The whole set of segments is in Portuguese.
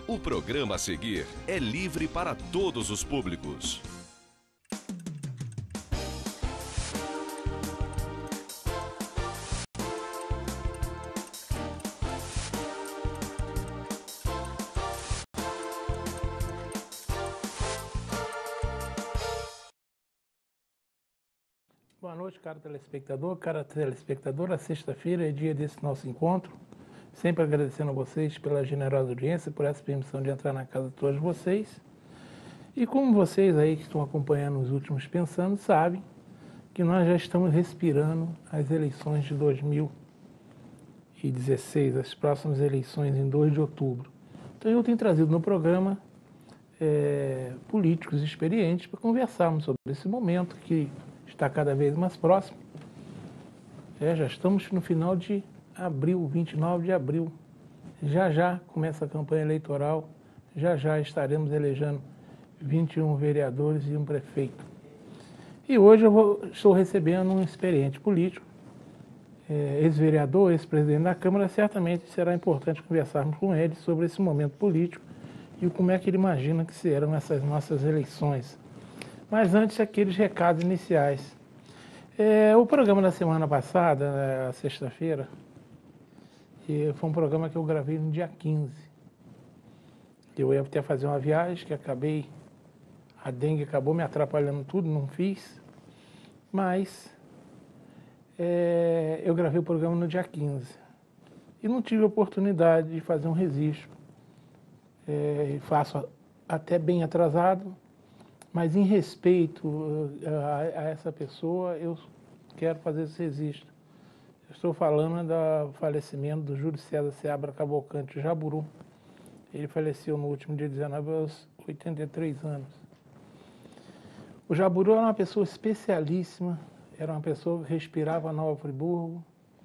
O programa a seguir é livre para todos os públicos. Boa noite, cara telespectadora. Sexta-feira é dia desse nosso encontro. Sempre agradecendo a vocês pela generosa audiência, por essa permissão de entrar na casa de todos vocês. E como vocês aí que estão acompanhando os últimos Pensando sabem que nós já estamos respirando as eleições de 2016, as próximas eleições em 2 de outubro. Então eu tenho trazido no programa políticos experientes para conversarmos sobre esse momento que está cada vez mais próximo. Já estamos no final de abril, 29 de abril. Já começa a campanha eleitoral, já estaremos elegendo 21 vereadores e um prefeito. E hoje estou recebendo um experiente político, ex-vereador, ex-presidente da Câmara. Certamente será importante conversarmos com ele sobre esse momento político e como é que ele imagina que serão essas nossas eleições. Mas antes, aqueles recados iniciais. O programa da semana passada, sexta-feira, foi um programa que eu gravei no dia 15. Eu ia até fazer uma viagem que a dengue acabou me atrapalhando tudo, não fiz. Mas eu gravei o programa no dia 15 e não tive a oportunidade de fazer um registro. Faço até bem atrasado, mas em respeito a essa pessoa, eu quero fazer esse registro. Eu estou falando do falecimento do Júlio César Seabra Cavalcante Jaburu. Ele faleceu no último dia 19 aos 83 anos. O Jaburu era uma pessoa especialíssima, era uma pessoa que respirava Nova Friburgo.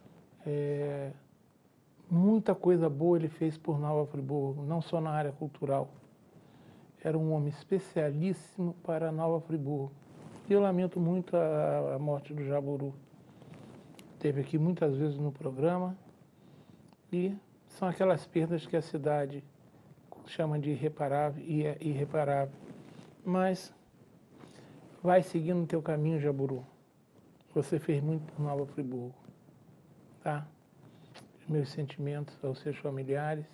Muita coisa boa ele fez por Nova Friburgo, não só na área cultural. Era um homem especialíssimo para Nova Friburgo. E eu lamento muito a morte do Jaburu. Esteve aqui muitas vezes no programa e são aquelas perdas que a cidade chama de irreparável e é irreparável. Mas vai seguindo o teu caminho, Jaburu. Você fez muito por Nova Friburgo. Tá? Os meus sentimentos aos seus familiares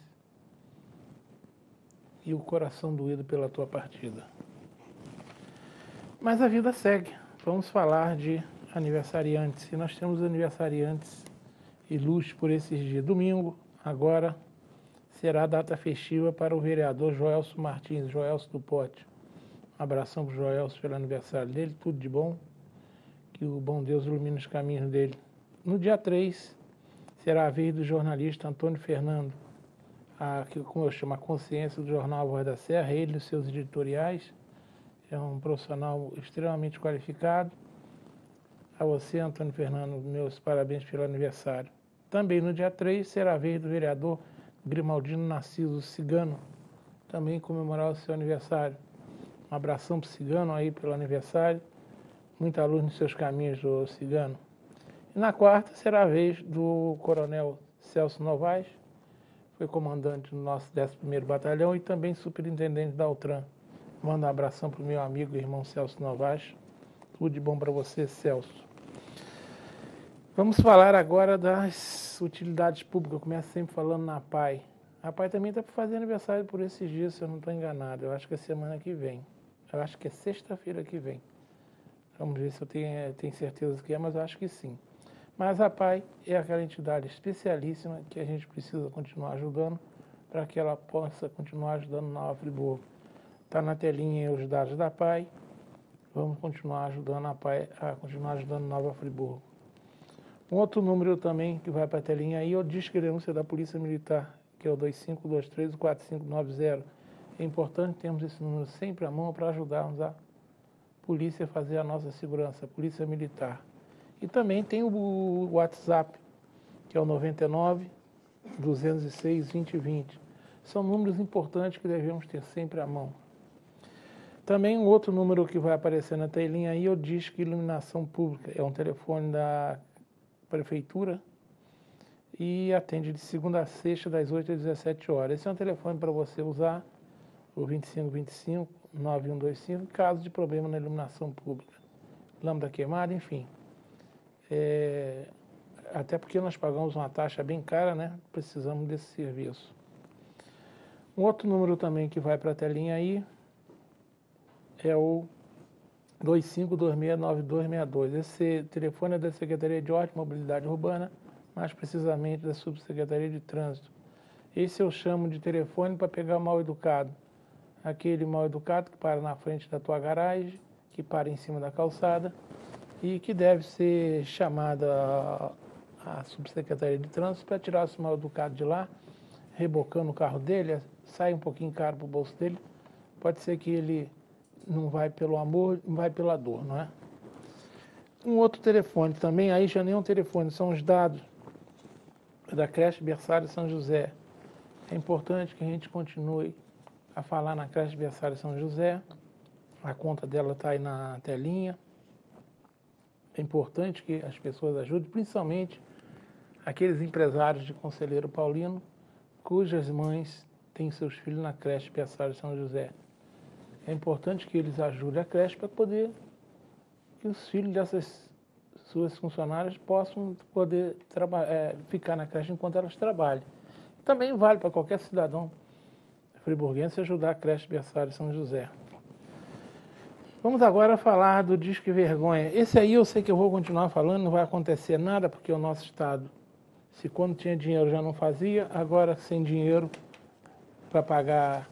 e o coração doído pela tua partida. Mas a vida segue. Vamos falar de aniversariantes. E nós temos aniversariantes ilustres por esses dias. Domingo, agora, será a data festiva para o vereador Joelso Martins, Joelso do Pote. Um abração para o Joelso pelo aniversário dele, tudo de bom. Que o bom Deus ilumine os caminhos dele. No dia 3, será a vez do jornalista Antônio Fernando, como eu chamo, a consciência do jornal Voz da Serra, ele e os seus editoriais. É um profissional extremamente qualificado. A você, Antônio Fernando, meus parabéns pelo aniversário. Também no dia 3 será a vez do vereador Grimaldino Narciso Cigano, também comemorar o seu aniversário. Um abração para o Cigano aí pelo aniversário. Muita luz nos seus caminhos, do Cigano. E na quarta será a vez do coronel Celso Novaes, foi comandante do nosso 11º Batalhão e também superintendente da Altran. Manda um abração para o meu amigo e irmão Celso Novaes. Tudo de bom para você, Celso. Vamos falar agora das utilidades públicas. Eu começo sempre falando na PAI. A PAI também está para fazer aniversário por esses dias, se eu não estou enganado. Eu acho que é semana que vem. Eu acho que é sexta-feira que vem. Vamos ver se eu tenho certeza que é, mas eu acho que sim. Mas a PAI é aquela entidade especialíssima que a gente precisa continuar ajudando para que ela possa continuar ajudando Nova Friburgo. Está na telinha os dados da PAI. Vamos continuar ajudando a PAI a continuar ajudando Nova Friburgo. Um outro número também que vai para a telinha aí é o disco de denúncia da Polícia Militar, que é o 2523-4590. É importante termos esse número sempre à mão para ajudarmos a polícia a fazer a nossa segurança, a Polícia Militar. E também tem o WhatsApp, que é o 99-206-2020. São números importantes que devemos ter sempre à mão. Também um outro número que vai aparecer na telinha aí é o Disque Iluminação Pública. É um telefone da Prefeitura e atende de segunda a sexta, das 8 às 17 horas. Esse é um telefone para você usar, o 2525-9125, em caso de problema na iluminação pública, lâmpada queimada, enfim. Até porque nós pagamos uma taxa bem cara, né? Precisamos desse serviço. Um outro número também que vai para a telinha aí é o 25269262. Esse telefone é da Secretaria de Ordem e Mobilidade Urbana, mais precisamente da Subsecretaria de Trânsito. Esse eu chamo de telefone para pegar o mal educado. Aquele mal educado que para na frente da tua garagem, que para em cima da calçada e que deve ser chamada a Subsecretaria de Trânsito para tirar esse mal educado de lá, rebocando o carro dele, sai um pouquinho caro para o bolso dele. Pode ser que ele não vai pelo amor, não vai pela dor, não é? Um outro telefone também, aí já nem é um telefone, são os dados da creche Berçário São José. É importante que a gente continue a falar na creche Berçário São José. A conta dela está aí na telinha. É importante que as pessoas ajudem, principalmente aqueles empresários de Conselheiro Paulino, cujas mães têm seus filhos na creche Berçário São José. É importante que eles ajudem a creche para poder que os filhos dessas suas funcionárias possam poder ficar na creche enquanto elas trabalham. Também vale para qualquer cidadão friburguense ajudar a creche Berçário São José. Vamos agora falar do Disque Vergonha. Esse aí eu sei que eu vou continuar falando, não vai acontecer nada, porque o nosso Estado, se quando tinha dinheiro já não fazia, agora sem dinheiro para pagar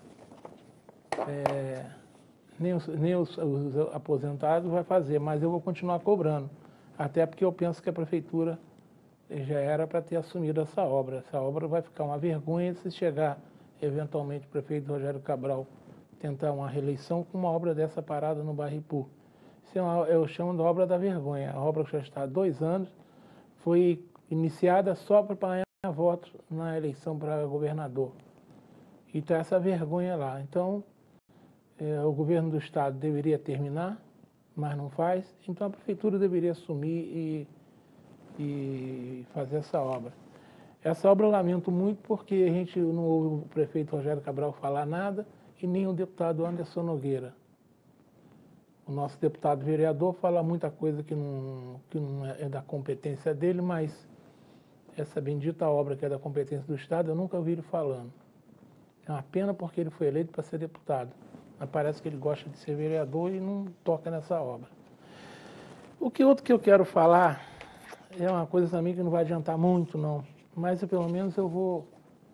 nem os aposentados vai fazer, mas eu vou continuar cobrando. Até porque eu penso que a Prefeitura já era para ter assumido essa obra. Essa obra vai ficar uma vergonha se chegar, eventualmente, o prefeito Rogério Cabral tentar uma reeleição com uma obra dessa parada no bairro Ipu. Isso eu chamo de obra da vergonha. A obra que já está há 2 anos foi iniciada só para ganhar votos na eleição para governador. E está essa vergonha lá. Então, o governo do Estado deveria terminar, mas não faz. Então, a Prefeitura deveria assumir e fazer essa obra. Essa obra eu lamento muito porque a gente não ouve o prefeito Rogério Cabral falar nada e nem o deputado Anderson Nogueira. O nosso deputado vereador fala muita coisa que não é da competência dele, mas essa bendita obra que é da competência do Estado, eu nunca ouvi ele falando. É uma pena porque ele foi eleito para ser deputado, mas parece que ele gosta de ser vereador e não toca nessa obra. Outro que eu quero falar é uma coisa também que não vai adiantar muito, não, mas pelo menos eu vou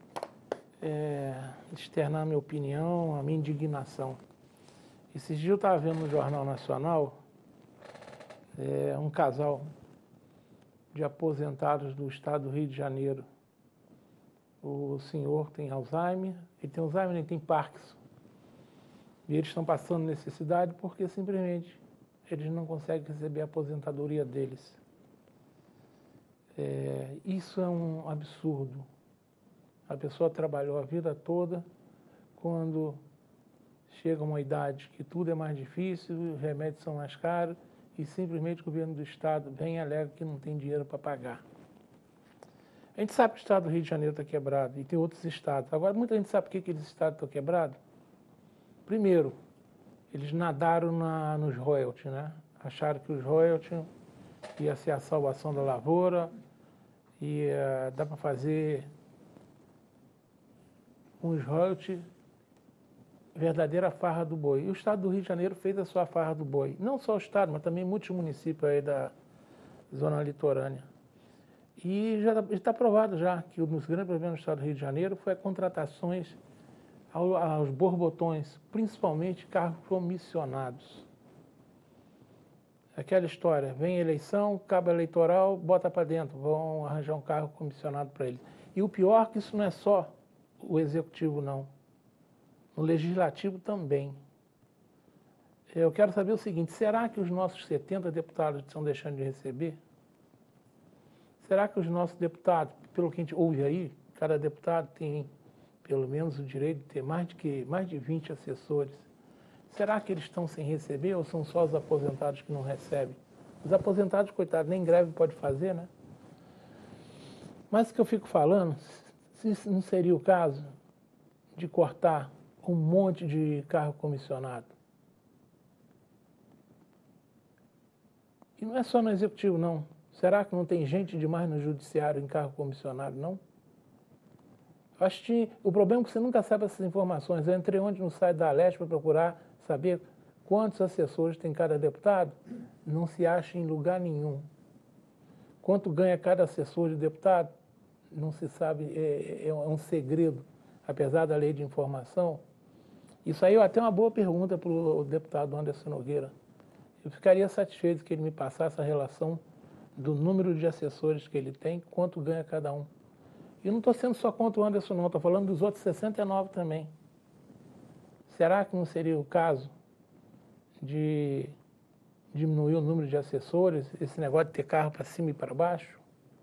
externar a minha opinião, a minha indignação. Esses dias eu estava vendo no Jornal Nacional um casal de aposentados do estado do Rio de Janeiro. O senhor tem Alzheimer, ele tem Alzheimer, ele tem Parkinson. E eles estão passando necessidade porque simplesmente eles não conseguem receber a aposentadoria deles. Isso é um absurdo. A pessoa trabalhou a vida toda, quando chega uma idade que tudo é mais difícil, os remédios são mais caros, e simplesmente o governo do Estado vem e alega que não tem dinheiro para pagar. A gente sabe que o Estado do Rio de Janeiro está quebrado, e tem outros estados. Agora, muita gente sabe por que aqueles estados estão quebrados? Primeiro, eles nadaram nos royalties, né? Acharam que os royalties ia ser a salvação da lavoura, e dá para fazer uns royalties verdadeira farra do boi. E o Estado do Rio de Janeiro fez a sua farra do boi. Não só o Estado, mas também muitos municípios aí da zona litorânea. E já está provado já que um dos grandes problemas do Estado do Rio de Janeiro foi as contratações aos borbotões, principalmente cargos comissionados. Aquela história, vem eleição, cabo eleitoral, bota para dentro, vão arranjar um cargo comissionado para eles. E o pior é que isso não é só o executivo, não. No legislativo também. Eu quero saber o seguinte, será que os nossos 70 deputados estão deixando de receber? Será que os nossos deputados, pelo que a gente ouve aí, cada deputado tem pelo menos o direito de ter mais de 20 assessores? Será que eles estão sem receber ou são só os aposentados que não recebem? Os aposentados, coitados, nem greve pode fazer, né? Mas o que eu fico falando, se isso não seria o caso de cortar um monte de cargo comissionado. E não é só no executivo, não. Será que não tem gente demais no judiciário em cargo comissionado, não? Acho que o problema é que você nunca sabe essas informações. Eu entrei ontem no site da Aleste para procurar saber quantos assessores tem cada deputado. Não se acha em lugar nenhum. Quanto ganha cada assessor de deputado? Não se sabe, é um segredo, apesar da lei de informação. Isso aí é até uma boa pergunta para o deputado Anderson Nogueira. Eu ficaria satisfeito que ele me passasse a relação do número de assessores que ele tem, quanto ganha cada um. E não estou sendo só contra o Anderson, não, estou falando dos outros 69 também. Será que não seria o caso de diminuir o número de assessores, esse negócio de ter carro para cima e para baixo?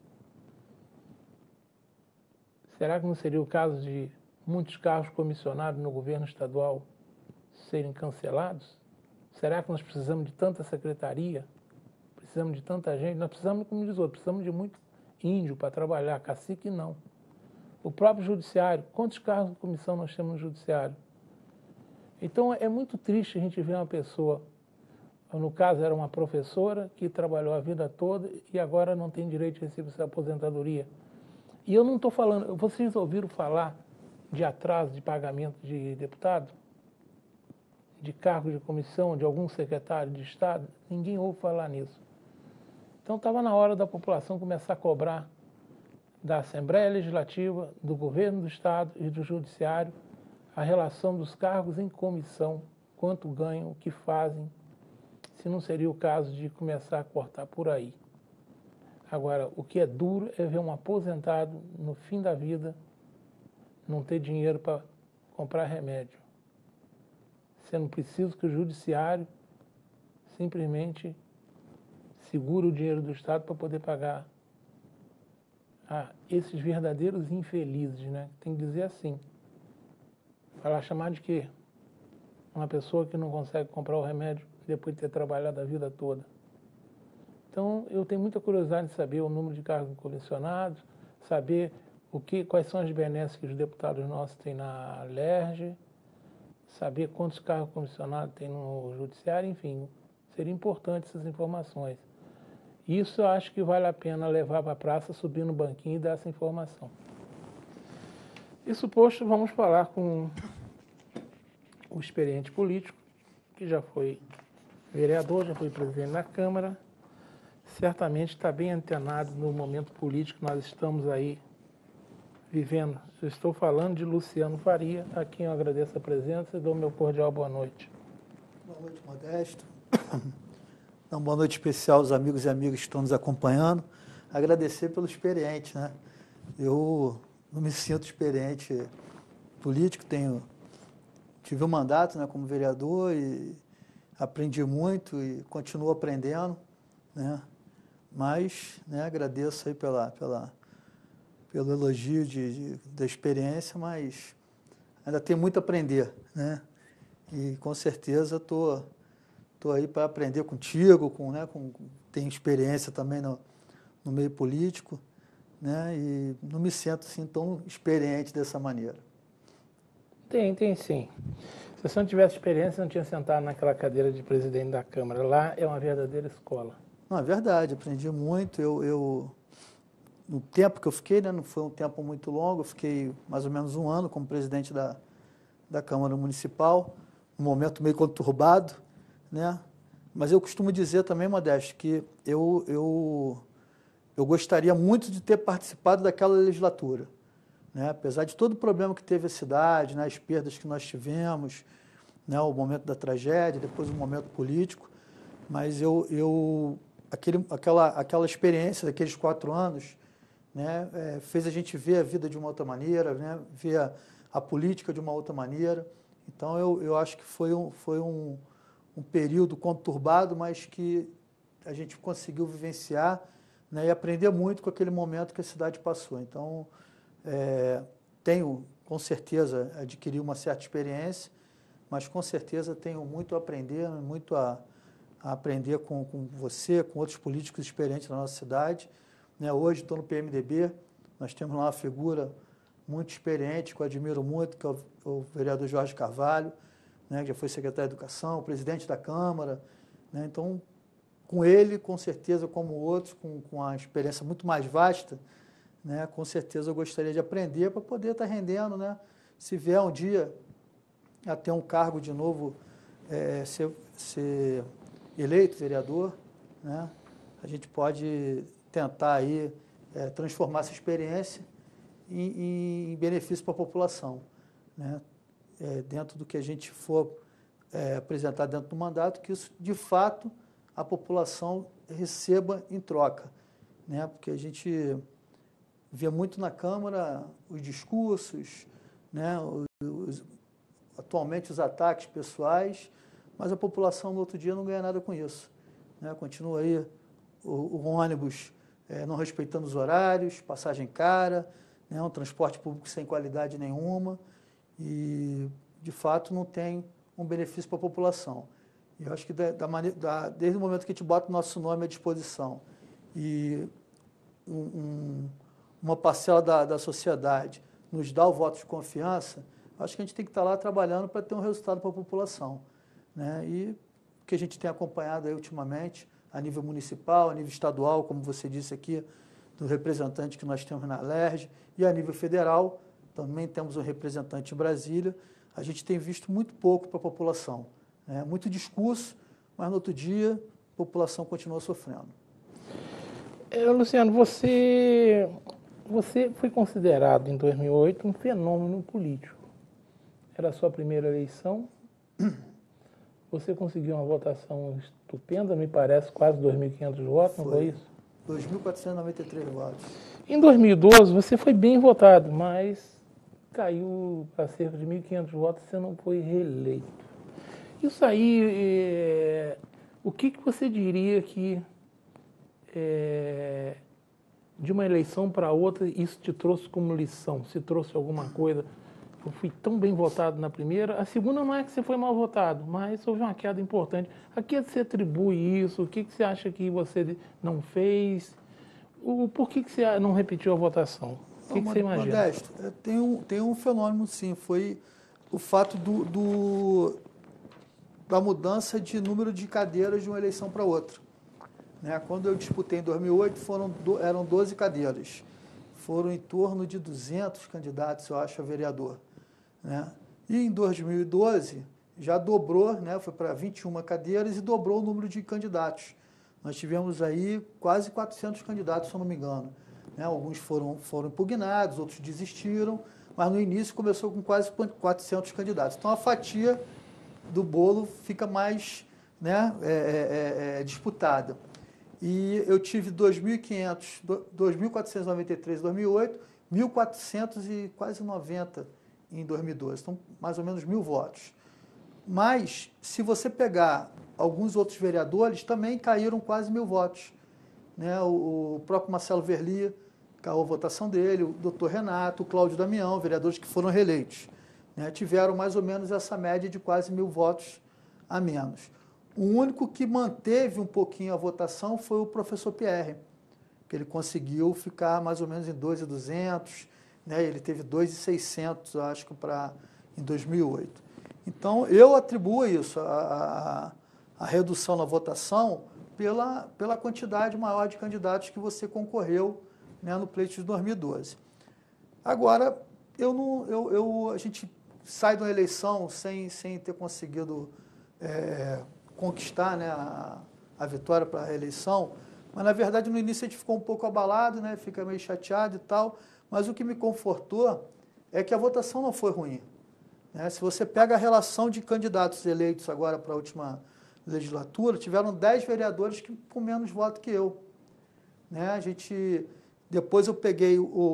Será que não seria o caso de muitos cargos comissionados no governo estadual serem cancelados? Será que nós precisamos de tanta secretaria? Precisamos de tanta gente? Nós precisamos, como diz outro, precisamos de muito índio para trabalhar, cacique não. O próprio judiciário, quantos cargos de comissão nós temos no judiciário? Então é muito triste a gente ver uma pessoa, no caso era uma professora que trabalhou a vida toda e agora não tem direito de receber essa aposentadoria. E eu não estou falando, vocês ouviram falar de atraso de pagamento de deputado? De cargo de comissão, de algum secretário de Estado? Ninguém ouve falar nisso. Então estava na hora da população começar a cobrar da Assembleia Legislativa, do Governo do Estado e do Judiciário a relação dos cargos em comissão, quanto ganham, o que fazem, se não seria o caso de começar a cortar por aí. Agora, o que é duro é ver um aposentado no fim da vida não ter dinheiro para comprar remédio, sendo preciso que o Judiciário simplesmente segure o dinheiro do Estado para poder pagar esses verdadeiros infelizes, né? Tem que dizer assim. Falar, chamar de quê? Uma pessoa que não consegue comprar o remédio depois de ter trabalhado a vida toda. Então, eu tenho muita curiosidade de saber o número de cargos comissionados, saber quais são as benesses que os deputados nossos têm na LERJ, saber quantos cargos comissionados tem no Judiciário, enfim, seria importante essas informações. Isso eu acho que vale a pena levar para a praça, subir no banquinho e dar essa informação. Isso posto, vamos falar com o experiente político, que já foi vereador, já foi presidente da Câmara, certamente está bem antenado no momento político que nós estamos aí vivendo. Eu estou falando de Luciano Faria, a quem eu agradeço a presença e dou meu cordial boa noite. Boa noite, Modesto. Então, boa noite especial aos amigos e amigas que estão nos acompanhando. Agradecer pelo experiente, né? Eu não me sinto experiente político, tive um mandato, né, como vereador e aprendi muito e continuo aprendendo, né? Mas, né, agradeço aí pelo elogio da experiência, mas ainda tem muito a aprender, né? E com certeza estou aí para aprender contigo, tenho experiência também no meio político, né? E não me sinto assim tão experiente dessa maneira. Tem sim. Se você não tivesse experiência, não tinha sentado naquela cadeira de presidente da Câmara. Lá é uma verdadeira escola. Não, é verdade, aprendi muito. No tempo que eu fiquei, né, não foi um tempo muito longo, eu fiquei mais ou menos um ano como presidente da Câmara Municipal, um momento meio conturbado, né? Mas eu costumo dizer também, Modesto, que eu gostaria muito de ter participado daquela legislatura, né? Apesar de todo o problema que teve a cidade, né, as perdas que nós tivemos, né, o momento da tragédia, depois o momento político, mas aquela experiência daqueles 4 anos, né, fez a gente ver a vida de uma outra maneira, né, ver a política de uma outra maneira. Então, eu acho que foi um período conturbado, mas que a gente conseguiu vivenciar, né, e aprender muito com aquele momento que a cidade passou. Então, tenho, com certeza, adquiri uma certa experiência, mas com certeza tenho muito a aprender, muito a aprender com você, com outros políticos experientes na nossa cidade. Né, hoje estou no PMDB, Nós temos lá uma figura muito experiente, que eu admiro muito, que é o vereador Jorge Carvalho, né, que já foi secretário de Educação, presidente da Câmara, né, então, com ele, com certeza, como outros, com a experiência muito mais vasta, né, com certeza eu gostaria de aprender para poder estar rendendo, né, se vier um dia a ter um cargo de novo, ser eleito vereador, né, a gente pode tentar aí transformar essa experiência em benefício para a população, né, dentro do que a gente for apresentar dentro do mandato, que isso, de fato, a população receba em troca, né, porque a gente vê muito na Câmara os discursos, né, atualmente os ataques pessoais, mas a população no outro dia não ganha nada com isso, né, continua aí o ônibus não respeitando os horários, passagem cara, né, um transporte público sem qualidade nenhuma e, de fato, não tem um benefício para a população. E eu acho que desde o momento que a gente bota o nosso nome à disposição e uma parcela da sociedade nos dá o voto de confiança, acho que a gente tem que estar lá trabalhando para ter um resultado para a população, né? E o que a gente tem acompanhado aí ultimamente, a nível municipal, a nível estadual, como você disse aqui, do representante que nós temos na LERJ, e a nível federal, também temos um representante em Brasília, a gente tem visto muito pouco para a população, né? Muito discurso, mas no outro dia a população continua sofrendo. Luciano, você foi considerado em 2008 um fenômeno político. Era a sua primeira eleição, você conseguiu uma votação estupenda, me parece, quase 2.500 votos, não foi isso? 2.493 votos. Em 2012, você foi bem votado, mas caiu para cerca de 1.500 votos, você não foi reeleito. Isso aí, o que você diria que, de uma eleição para outra, isso te trouxe como lição? Se trouxe alguma coisa? Eu fui tão bem votado na primeira. A segunda não é que você foi mal votado, mas houve uma queda importante. A que você atribui isso? O que você acha que você não fez? Por que você não repetiu a votação? O que você imagina? Modesto, tem um fenômeno, sim. Foi o fato da mudança de número de cadeiras de uma eleição para outra, né? Quando eu disputei em 2008, eram 12 cadeiras. Foram em torno de 200 candidatos, eu acho, a vereador, né? E em 2012, já dobrou, né? Foi para 21 cadeiras e dobrou o número de candidatos. Nós tivemos aí quase 400 candidatos, se eu não me engano, né? Alguns foram impugnados, outros desistiram, mas no início começou com quase 400 candidatos. Então, a fatia do bolo fica mais, né, disputada. E eu tive 2.493 em 2008, 1.400 e quase 90 em 2012. Então, mais ou menos 1.000 votos. Mas, se você pegar alguns outros vereadores, também caíram quase 1.000 votos, né? O próprio Marcelo Verli, caiu a votação dele, o doutor Renato, o Cláudio Damião, vereadores que foram reeleitos, né? Tiveram mais ou menos essa média de quase 1.000 votos a menos. O único que manteve um pouquinho a votação foi o professor Pierre, que ele conseguiu ficar mais ou menos em 2.200, né? Ele teve 2.600, eu acho que em 2008. Então, eu atribuo isso, a redução na votação, pela quantidade maior de candidatos que você concorreu, né, no pleito de 2012. Agora, a gente sai de uma eleição sem ter conseguido conquistar, né, a vitória para a reeleição, mas, na verdade, no início a gente ficou um pouco abalado, né, fica meio chateado e tal, mas o que me confortou é que a votação não foi ruim, né? Se você pega a relação de candidatos eleitos agora para a última legislatura, tiveram 10 vereadores com menos votos que eu, né? Depois eu peguei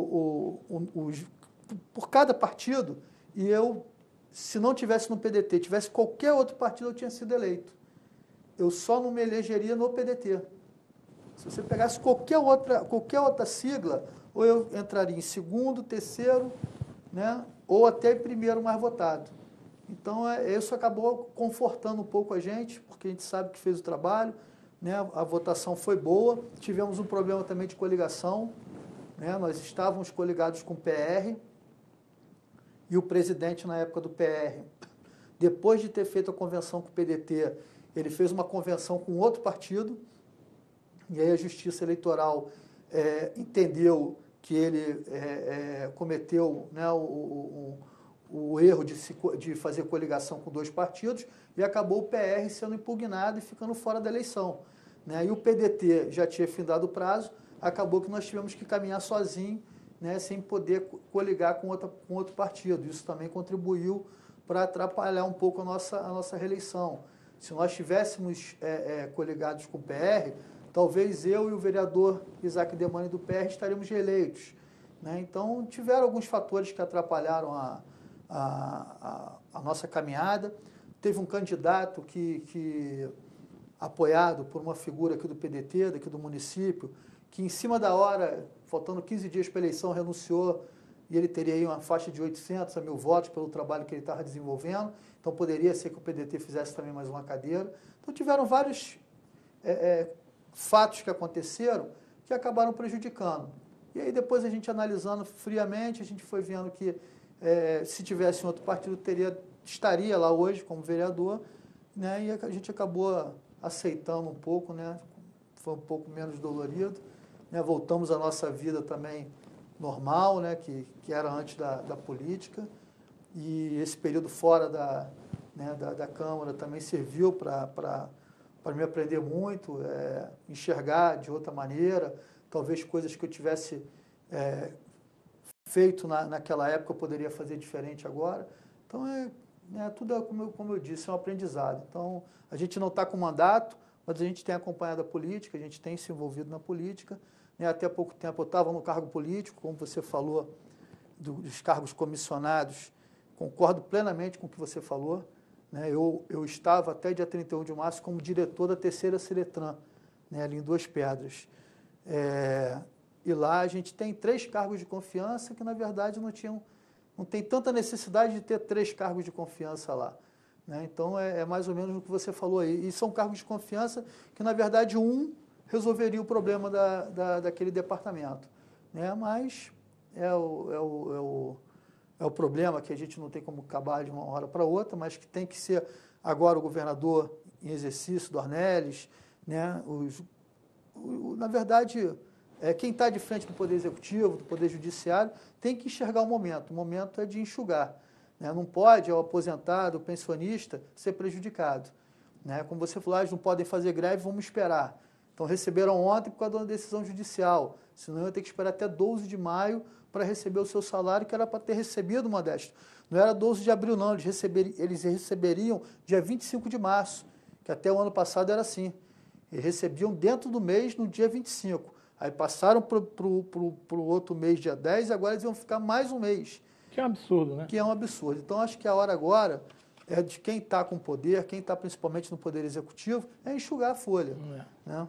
por cada partido e se não tivesse no PDT, tivesse qualquer outro partido, eu tinha sido eleito. Eu só não me elegeria no PDT. Se você pegasse qualquer outra sigla, ou eu entraria em segundo, terceiro, né, ou até em primeiro mais votado. Então, isso acabou confortando um pouco a gente, porque a gente sabe que fez o trabalho, né, a votação foi boa, tivemos um problema também de coligação, né? Nós estávamos coligados com o PR e o presidente, na época do PR, depois de ter feito a convenção com o PDT, ele fez uma convenção com outro partido, e aí a Justiça Eleitoral entendeu que ele cometeu, né, o erro de fazer coligação com 2 partidos, e acabou o PR sendo impugnado e ficando fora da eleição, né? E o PDT já tinha findado o prazo, acabou que nós tivemos que caminhar sozinho, né, sem poder coligar com outro partido. Isso também contribuiu para atrapalhar um pouco a nossa reeleição. Se nós tivéssemos coligados com o PR, talvez eu e o vereador Isaac Demani do PR estaríamos reeleitos, né? Então, tiveram alguns fatores que atrapalharam a nossa caminhada. Teve um candidato que, apoiado por uma figura aqui do PDT, daqui do município, que em cima da hora, faltando 15 dias para a eleição, renunciou, e ele teria aí uma faixa de 800 a 1.000 votos pelo trabalho que ele estava desenvolvendo. Então, poderia ser que o PDT fizesse também mais uma cadeira. Então, tiveram vários fatos que aconteceram que acabaram prejudicando. E aí, depois, a gente analisando friamente, a gente foi vendo que se tivesse um outro partido, estaria lá hoje como vereador, né? E a gente acabou aceitando um pouco, né? Foi um pouco menos dolorido, né? Voltamos à nossa vida também normal, né? Que era antes da política, e esse período fora da Câmara também serviu para me aprender muito, enxergar de outra maneira, talvez coisas que eu tivesse feito naquela época eu poderia fazer diferente agora. Então, tudo, como eu disse, é um aprendizado. Então, a gente não está com mandato, mas a gente tem acompanhado a política, a gente tem se envolvido na política, né? Até pouco tempo eu estava no cargo político, como você falou, dos cargos comissionados, concordo plenamente com o que você falou, né? Eu estava até dia 31 de março como diretor da terceira Ciretran, né? Ali em Duas Pedras. E lá a gente tem 3 cargos de confiança que, na verdade, não tem tanta necessidade de ter 3 cargos de confiança lá, né? Então, é mais ou menos o que você falou aí. E são cargos de confiança que, na verdade, um resolveria o problema daquele departamento, né? Mas é o problema que a gente não tem como acabar de uma hora para outra, mas que tem que ser agora o governador em exercício, Dornelles, né? Na verdade, quem está de frente do Poder Executivo, do Poder Judiciário, tem que enxergar o momento. O momento é de enxugar, né? Não pode o aposentado, o pensionista, ser prejudicado, né? Como você falou, eles não podem fazer greve, vamos esperar. Então, receberam ontem por causa de uma decisão judicial, senão eu ia ter que esperar até 12 de maio para receber o seu salário, que era para ter recebido, Modesto. Não era 12 de abril, não, eles receberiam dia 25 de março, que até o ano passado era assim. Eles recebiam dentro do mês, no dia 25. Aí passaram para o outro mês, dia 10, e agora eles vão ficar mais um mês. Que é um absurdo, né? Que é um absurdo. Então, acho que a hora agora é de quem está com poder, quem está principalmente no Poder Executivo, é enxugar a folha, né?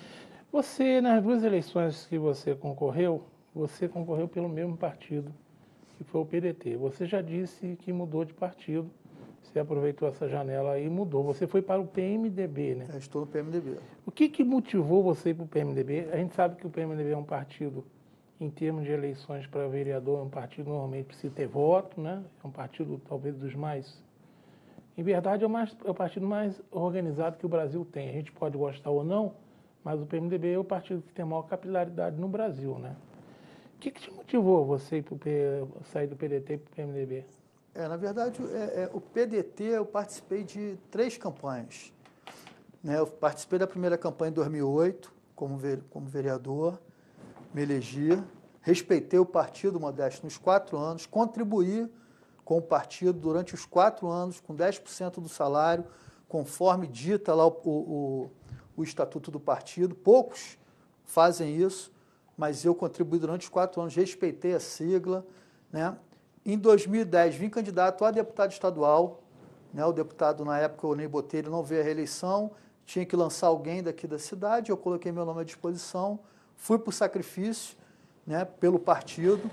Você, nas 2 eleições que você concorreu pelo mesmo partido, que foi o PDT. Você já disse que mudou de partido, você aproveitou essa janela aí e mudou. Você foi para o PMDB, né? Estou no PMDB. O que motivou você para o PMDB? A gente sabe que o PMDB é um partido, em termos de eleições para vereador, é um partido normalmente precisa ter voto, né? É um partido talvez dos mais... Em verdade, é o partido mais organizado que o Brasil tem. A gente pode gostar ou não, mas o PMDB é o partido que tem a maior capilaridade no Brasil, né? O que te motivou você sair do PDT para o PMDB? Na verdade, o PDT, eu participei de 3 campanhas, né? Eu participei da primeira campanha em 2008, como vereador, me elegi, respeitei o partido, Modesto, nos 4 anos, contribuí com o partido durante os 4 anos, com 10% do salário, conforme dita lá o estatuto do partido. Poucos fazem isso, mas eu contribuí durante os 4 anos, respeitei a sigla, né? Em 2010, vim candidato a deputado estadual, né? O deputado, na época, o Ney Botelho, não veio à reeleição, tinha que lançar alguém daqui da cidade, eu coloquei meu nome à disposição, fui para o sacrifício, né, pelo partido,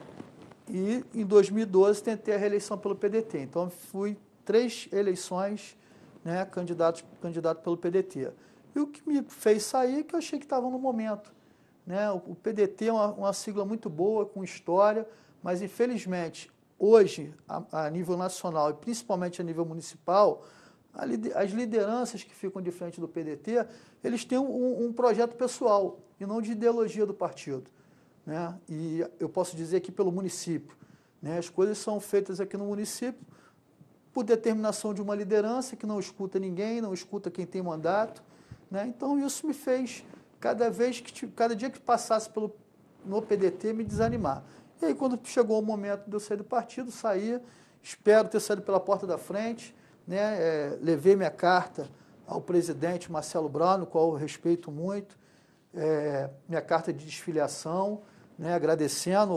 e em 2012 tentei a reeleição pelo PDT. Então, fui 3 eleições, né, candidato pelo PDT. E o que me fez sair é que eu achei que estava no momento, né? O PDT é uma sigla muito boa, com história, mas, infelizmente, hoje, a nível nacional e principalmente a nível municipal, as lideranças que ficam de frente do PDT, eles têm um projeto pessoal e não de ideologia do partido, né? E eu posso dizer aqui pelo município, né? As coisas são feitas aqui no município por determinação de uma liderança que não escuta ninguém, não escuta quem tem mandato, né? Então, isso me fez, cada dia que passasse no PDT, me desanimar. E aí, quando chegou o momento de eu sair do partido, saía, espero ter saído pela porta da frente, né? Levei minha carta ao presidente Marcelo Braun, no qual eu respeito muito, minha carta de desfiliação, né? Agradecendo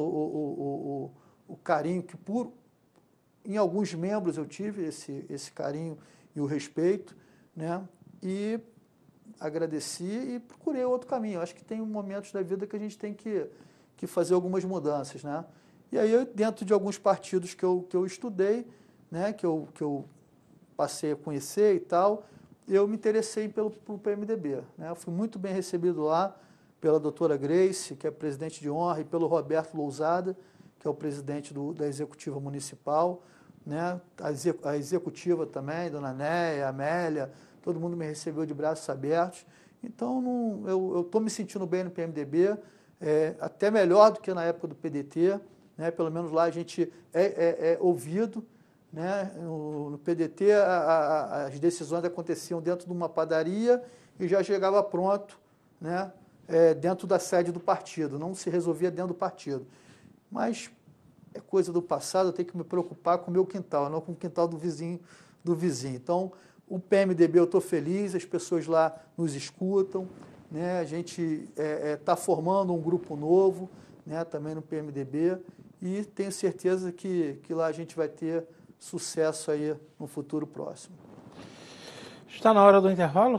o carinho que em alguns membros eu tive esse carinho e o respeito, né? E agradeci e procurei outro caminho. Acho que tem momentos da vida que a gente tem que fazer algumas mudanças, né? E aí, dentro de alguns partidos que eu estudei, né? Que eu passei a conhecer e tal, eu me interessei pelo PMDB, né? Eu fui muito bem recebido lá pela doutora Grace, que é presidente de honra, e pelo Roberto Lousada, que é o presidente da Executiva Municipal, né? A Executiva também, Dona Néia, Amélia, todo mundo me recebeu de braços abertos. Então, eu estou me sentindo bem no PMDB, até melhor do que na época do PDT, né? Pelo menos lá a gente é ouvido, né? No PDT, as decisões aconteciam dentro de uma padaria e já chegava pronto, né? Dentro da sede do partido, não se resolvia dentro do partido. Mas é coisa do passado, eu tenho que me preocupar com o meu quintal, não com o quintal do vizinho. Então, o PMDB eu estou feliz, as pessoas lá nos escutam, né? A gente está formando um grupo novo, né? Também no PMDB, e tenho certeza que lá a gente vai ter sucesso aí no futuro próximo. Está na hora do intervalo?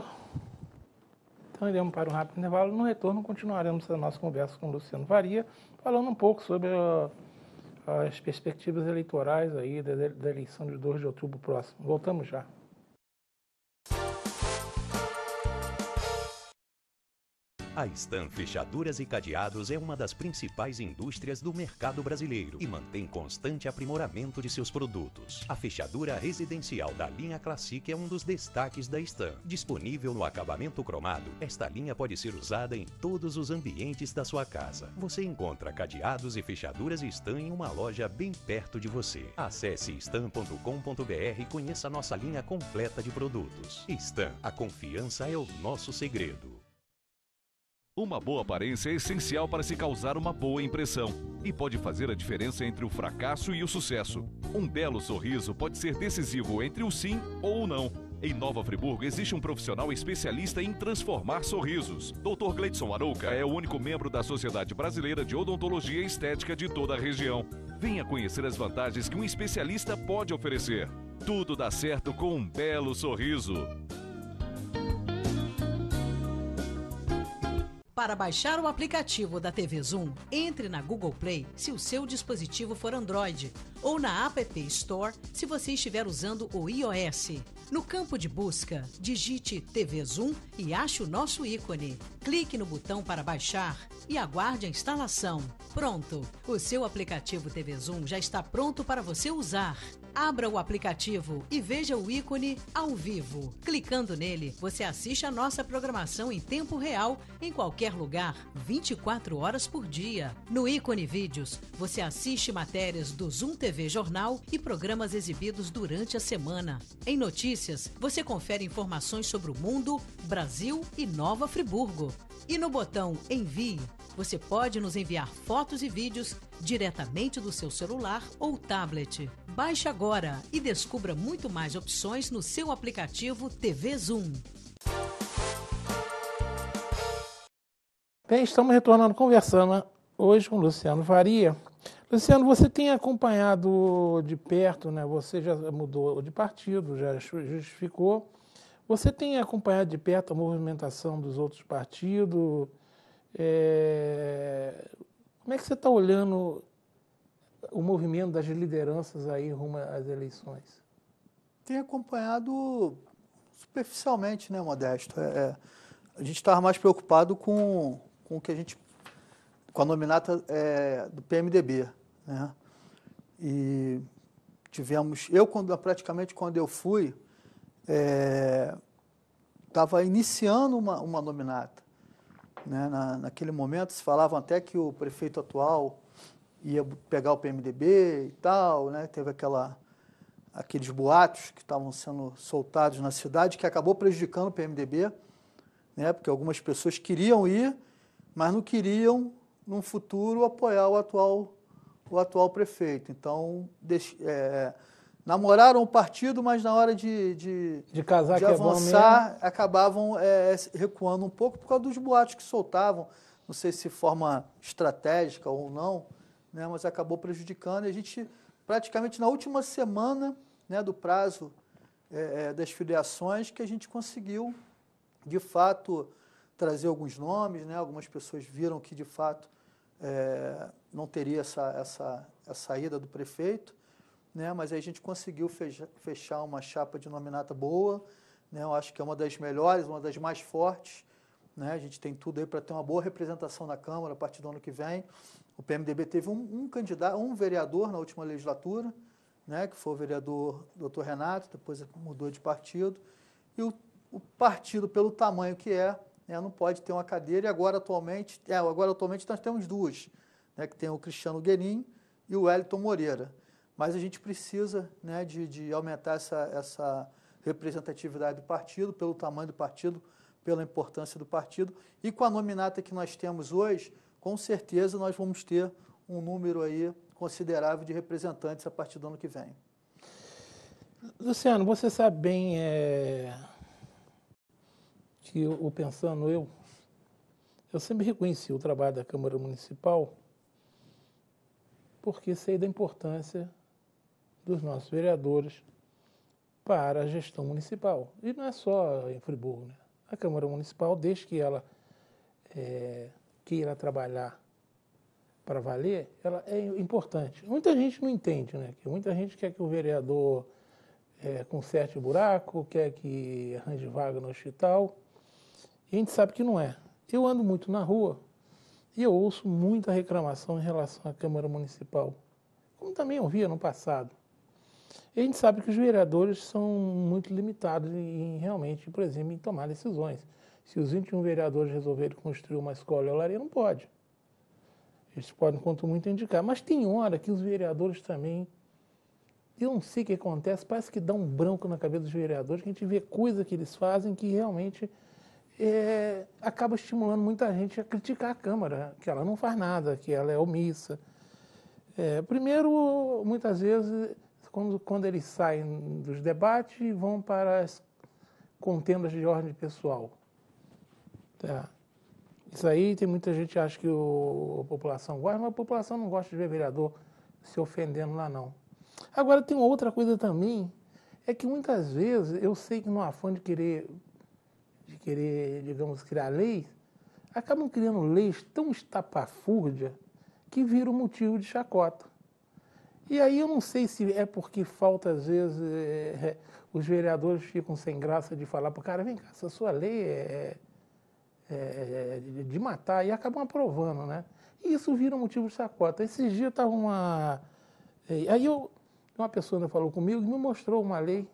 Então iremos para um rápido intervalo. No retorno continuaremos a nossa conversa com o Luciano Faria, falando um pouco sobre as perspectivas eleitorais aí da eleição de 2 de outubro próximo. Voltamos já. A Stan Fechaduras e Cadeados é uma das principais indústrias do mercado brasileiro e mantém constante aprimoramento de seus produtos. A fechadura residencial da linha Classic é um dos destaques da Stan. Disponível no acabamento cromado, esta linha pode ser usada em todos os ambientes da sua casa. Você encontra cadeados e fechaduras Stan em uma loja bem perto de você. Acesse stan.com.br e conheça nossa linha completa de produtos. Stan, a confiança é o nosso segredo. Uma boa aparência é essencial para se causar uma boa impressão e pode fazer a diferença entre o fracasso e o sucesso. Um belo sorriso pode ser decisivo entre o sim ou o não. Em Nova Friburgo existe um profissional especialista em transformar sorrisos. Dr. Gleidson Arouca é o único membro da Sociedade Brasileira de Odontologia e Estética de toda a região. Venha conhecer as vantagens que um especialista pode oferecer. Tudo dá certo com um belo sorriso. Para baixar o aplicativo da TV Zoom, entre na Google Play se o seu dispositivo for Android ou na App Store se você estiver usando o iOS. No campo de busca, digite TV Zoom e ache o nosso ícone. Clique no botão para baixar e aguarde a instalação. Pronto! O seu aplicativo TV Zoom já está pronto para você usar. Abra o aplicativo e veja o ícone ao vivo. Clicando nele, você assiste a nossa programação em tempo real, em qualquer lugar, 24 horas por dia. No ícone Vídeos, você assiste matérias do Zoom TV Jornal e programas exibidos durante a semana. Em Notícias, você confere informações sobre o mundo, Brasil e Nova Friburgo. E no botão Envie, você pode nos enviar fotos e vídeos diretamente do seu celular ou tablet. Baixe agora e descubra muito mais opções no seu aplicativo TV Zoom. Bem, estamos retornando, conversando hoje com o Luciano Faria. Luciano, você tem acompanhado de perto, né? Você já mudou de partido, já justificou. Você tem acompanhado de perto a movimentação dos outros partidos? Como é que você está olhando o movimento das lideranças aí rumo às eleições? Tenho acompanhado superficialmente, né, Modesto? A gente estava mais preocupado com o que a gente com a nominata do PMDB, né? E tivemos, praticamente quando eu fui, estava iniciando uma nominata, né? Naquele momento se falavam até que o prefeito atual ia pegar o PMDB e tal, né? Teve aqueles boatos que estavam sendo soltados na cidade, que acabou prejudicando o PMDB, né? Porque algumas pessoas queriam ir, mas não queriam, num futuro, apoiar o atual prefeito. Então, namoraram o partido, mas na hora de casar, de avançar, acabavam recuando um pouco por causa dos boatos que soltavam, não sei se de forma estratégica ou não, né? Mas acabou prejudicando, e a gente, praticamente na última semana, né, do prazo das filiações, que a gente conseguiu, de fato, trazer alguns nomes, né? Algumas pessoas viram que, de fato, não teria essa saída do prefeito, né? Mas aí a gente conseguiu fechar uma chapa de nominata boa, né? Eu acho que é uma das melhores, uma das mais fortes, né? A gente tem tudo aí para ter uma boa representação na Câmara a partir do ano que vem. O PMDB teve um candidato, um vereador na última legislatura, né? Que foi o vereador Dr. Renato, depois mudou de partido, e o partido, pelo tamanho que né, não pode ter uma cadeira, e agora atualmente nós temos duas, né, que tem o Cristiano Guerin e o Wellington Moreira. Mas a gente precisa, né, de aumentar essa representatividade do partido, pelo tamanho do partido, pela importância do partido, e com a nominata que nós temos hoje, com certeza nós vamos ter um número aí considerável de representantes a partir do ano que vem. Luciano, você sabe bem que eu sempre reconheci o trabalho da Câmara Municipal, porque sei da importância dos nossos vereadores para a gestão municipal. E não é só em Friburgo, né? A Câmara Municipal, desde que ela queira trabalhar para valer, ela é importante. Muita gente não entende, né? Muita gente quer que o vereador conserte o buraco, quer que arranje vaga no hospital, e a gente sabe que não é. Eu ando muito na rua e eu ouço muita reclamação em relação à Câmara Municipal, como também ouvia no passado. E a gente sabe que os vereadores são muito limitados em realmente, por exemplo, em tomar decisões. Se os 21 vereadores resolverem construir uma escola e olaria, não pode. Eles podem, quanto muito, indicar. Mas tem hora que os vereadores também, eu não sei o que acontece, parece que dá um branco na cabeça dos vereadores, que a gente vê coisa que eles fazem que realmente acaba estimulando muita gente a criticar a Câmara, que ela não faz nada, que ela é omissa. Primeiro, muitas vezes, quando eles saem dos debates e vão para as contendas de ordem pessoal. Tá. Isso aí tem muita gente que acha que a população gosta, mas a população não gosta de ver vereador se ofendendo lá, não. Agora, tem outra coisa também, é que muitas vezes, eu sei que no afã de querer, digamos, criar leis, acabam criando leis tão estapafúrdias que viram motivo de chacota. E aí eu não sei se é porque falta, às vezes, os vereadores ficam sem graça de falar para o cara, vem cá, essa sua lei de matar, e acabam aprovando, né? E isso vira motivo de chacota. Esses dias estava uma pessoa falou comigo e me mostrou uma lei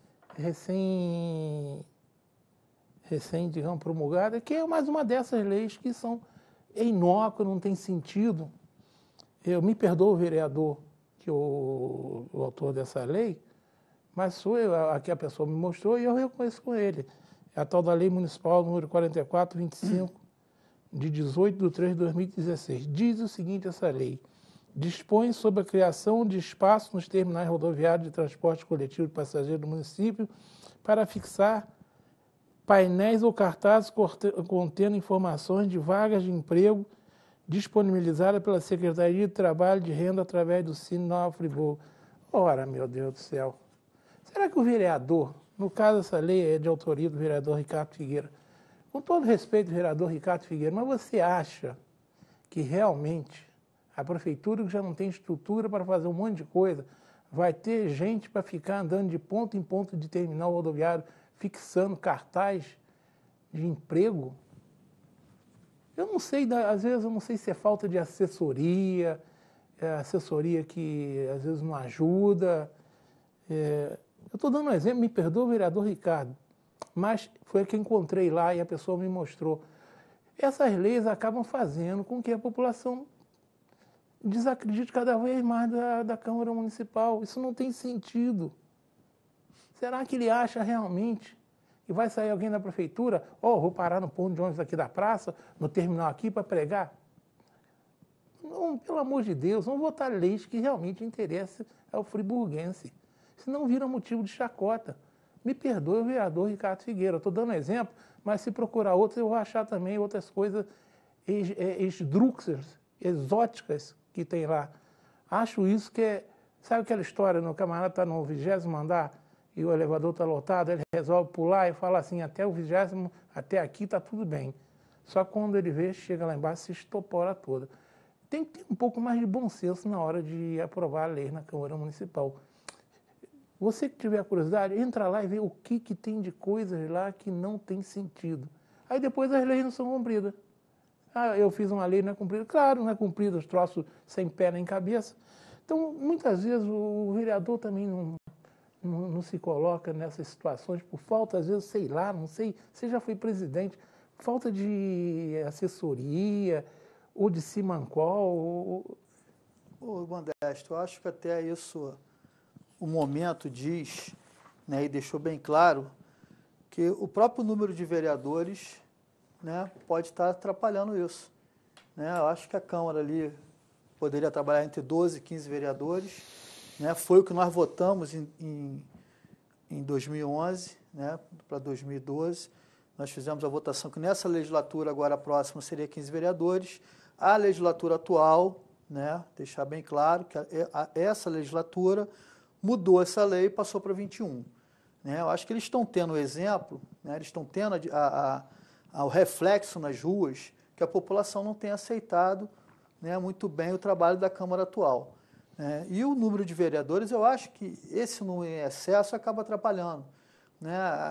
recém, digamos, promulgada, que é mais uma dessas leis que é inócua, não tem sentido. Eu me perdoo o vereador, que o autor dessa lei, mas sou eu, aqui a pessoa me mostrou e eu reconheço com ele. É a tal da Lei Municipal número 4425, de 18/3/2016. Diz o seguinte, essa lei: dispõe sobre a criação de espaço nos terminais rodoviários de transporte coletivo de passageiros do município para fixar painéis ou cartazes contendo informações de vagas de emprego disponibilizadas pela Secretaria de Trabalho e de Renda através do Cine Nova Friburgo. Ora, meu Deus do céu, será que o vereador, no caso essa lei é de autoria do vereador Ricardo Figueira, com todo respeito ao vereador Ricardo Figueira, mas você acha que realmente a prefeitura, que já não tem estrutura para fazer um monte de coisa, vai ter gente para ficar andando de ponto em ponto de terminal rodoviário, fixando cartaz de emprego? Eu não sei, às vezes eu não sei se é falta de assessoria, assessoria que às vezes não ajuda. Eu estou dando um exemplo, me perdoa o vereador Ricardo, mas foi o que eu encontrei lá e a pessoa me mostrou. Essas leis acabam fazendo com que a população desacredite cada vez mais da Câmara Municipal. Isso não tem sentido. Será que ele acha realmente que vai sair alguém da prefeitura? Vou parar no ponto de ônibus aqui da praça, no terminal aqui para pregar? Não, pelo amor de Deus, vamos votar leis que realmente interessem ao friburguense. Senão vira motivo de chacota. Me perdoe o vereador Ricardo Figueira. Estou dando exemplo, mas se procurar outros, eu vou achar também outras coisas esdrúxulas, exóticas que tem lá. Acho isso que é... Sabe aquela história, o camarada está no 20º andar e o elevador está lotado, ele resolve pular e fala assim, até o 20º, até aqui está tudo bem. Só quando ele vê, chega lá embaixo e se estopora toda. Tem que ter um pouco mais de bom senso na hora de aprovar a lei na Câmara Municipal. Você que tiver curiosidade, entra lá e vê o que tem de coisas lá que não tem sentido. Aí depois as leis não são cumpridas. Eu fiz uma lei, não é cumprida. Claro, não é cumprida, os troços sem pé nem cabeça. Então, muitas vezes, o vereador também não se coloca nessas situações por falta, às vezes, sei lá, não sei, você já foi presidente, falta de assessoria ou de simancol. Modesto, eu acho que até isso, o momento diz, né, e deixou bem claro, que o próprio número de vereadores, né, pode estar atrapalhando isso. Né? Eu acho que a Câmara ali poderia trabalhar entre 12 e 15 vereadores. Né? Foi o que nós votamos em 2011, né, para 2012. Nós fizemos a votação que nessa legislatura, agora a próxima, seria 15 vereadores. A legislatura atual, né, deixar bem claro que essa legislatura mudou essa lei e passou para 21. Né? Eu acho que eles estão tendo o exemplo, né, eles estão tendo o reflexo nas ruas que a população não tem aceitado, né, muito bem o trabalho da Câmara atual. Né? E o número de vereadores, eu acho que esse número em excesso acaba atrapalhando. Né?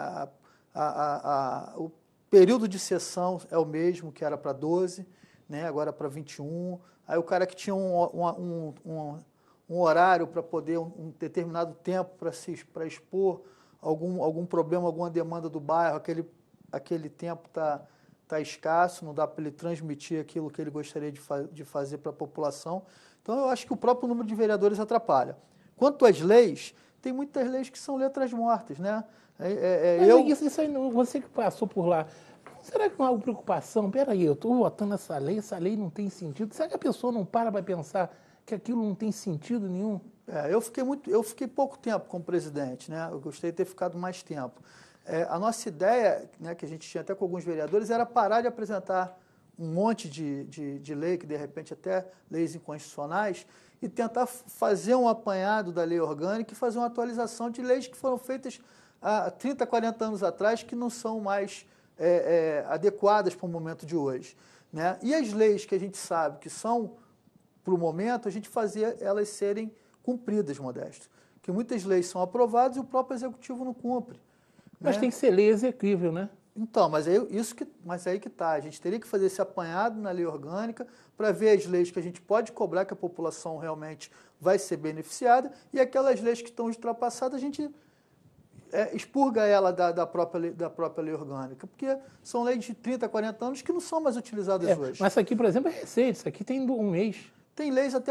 O período de sessão é o mesmo que era para 12, né, agora para 21. Aí o cara que tinha um horário para poder, um determinado tempo para expor algum problema, alguma demanda do bairro, aquele tempo está escasso, não dá para ele transmitir aquilo que ele gostaria de fazer para a população. Então, eu acho que o próprio número de vereadores atrapalha. Quanto às leis, tem muitas leis que são letras mortas, né? Isso aí, você que passou por lá, será que não há uma preocupação? Peraí, eu estou votando essa lei não tem sentido. Será que a pessoa não para pensar que aquilo não tem sentido nenhum? Eu fiquei pouco tempo como presidente, né? Eu gostaria de ter ficado mais tempo. A nossa ideia, né, que a gente tinha até com alguns vereadores, era parar de apresentar um monte de lei, que de repente até leis inconstitucionais, e tentar fazer um apanhado da lei orgânica e fazer uma atualização de leis que foram feitas há 30, 40 anos atrás, que não são mais adequadas para o momento de hoje. Né? E as leis que a gente sabe que são, para o momento, a gente fazia elas serem cumpridas, Modesto. Que muitas leis são aprovadas e o próprio Executivo não cumpre. Mas né? tem que ser lei exequível, né? Então, mas aí que está. A gente teria que fazer esse apanhado na lei orgânica para ver as leis que a gente pode cobrar que a população realmente vai ser beneficiada e aquelas leis que estão ultrapassadas a gente expurga ela da própria lei orgânica, porque são leis de 30, 40 anos que não são mais utilizadas hoje. Mas isso aqui, por exemplo, é recente, isso aqui tem um mês. Tem leis até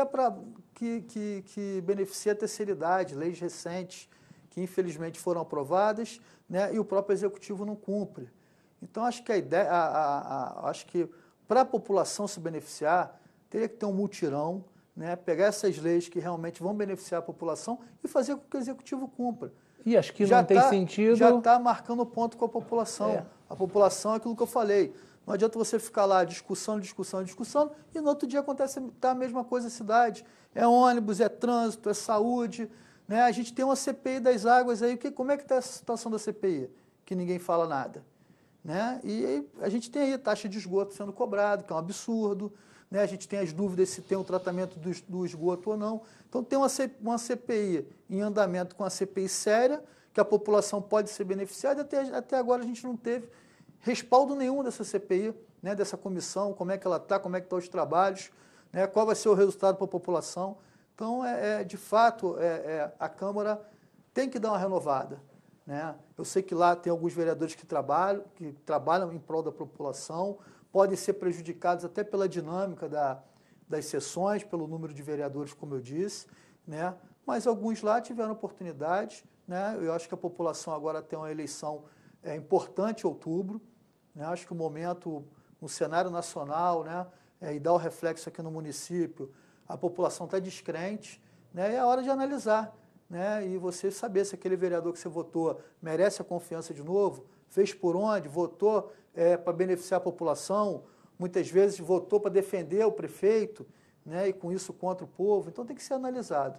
que beneficia a terceira idade, leis recentes, que infelizmente foram aprovadas, né, e o próprio Executivo não cumpre. Então, acho que acho que para a população se beneficiar, teria que ter um mutirão, né, pegar essas leis que realmente vão beneficiar a população e fazer com que o Executivo cumpra. E acho que não tem sentido... Já está marcando ponto com a população. A população é aquilo que eu falei. Não adianta você ficar lá discussão, e no outro dia acontece a mesma coisa na cidade. É ônibus, é trânsito, é saúde. Né? A gente tem uma CPI das águas aí. Como é que está a situação da CPI? Que ninguém fala nada. Né? E a gente tem aí taxa de esgoto sendo cobrado, que é um absurdo. Né? A gente tem as dúvidas se tem o tratamento do esgoto ou não. Então, tem uma CPI em andamento com a CPI séria, que a população pode ser beneficiada, até agora a gente não teve respaldo nenhum dessa CPI. né, dessa comissão, como é que ela está, como é que estão os trabalhos, né, qual vai ser o resultado para a população. Então, de fato, a Câmara tem que dar uma renovada, né? Eu sei que lá tem alguns vereadores que trabalham em prol da população, podem ser prejudicados até pela dinâmica das sessões, pelo número de vereadores, como eu disse, né? Mas alguns lá tiveram oportunidade, né? Eu acho que a população agora tem uma eleição importante em outubro, né? Acho que o momento, no cenário nacional, né? E dá o reflexo aqui no município, a população está descrente, né? E é hora de analisar, né? E você saber se aquele vereador que você votou merece a confiança de novo, fez por onde, votou para beneficiar a população, muitas vezes votou para defender o prefeito, né? E com isso contra o povo. Então tem que ser analisado.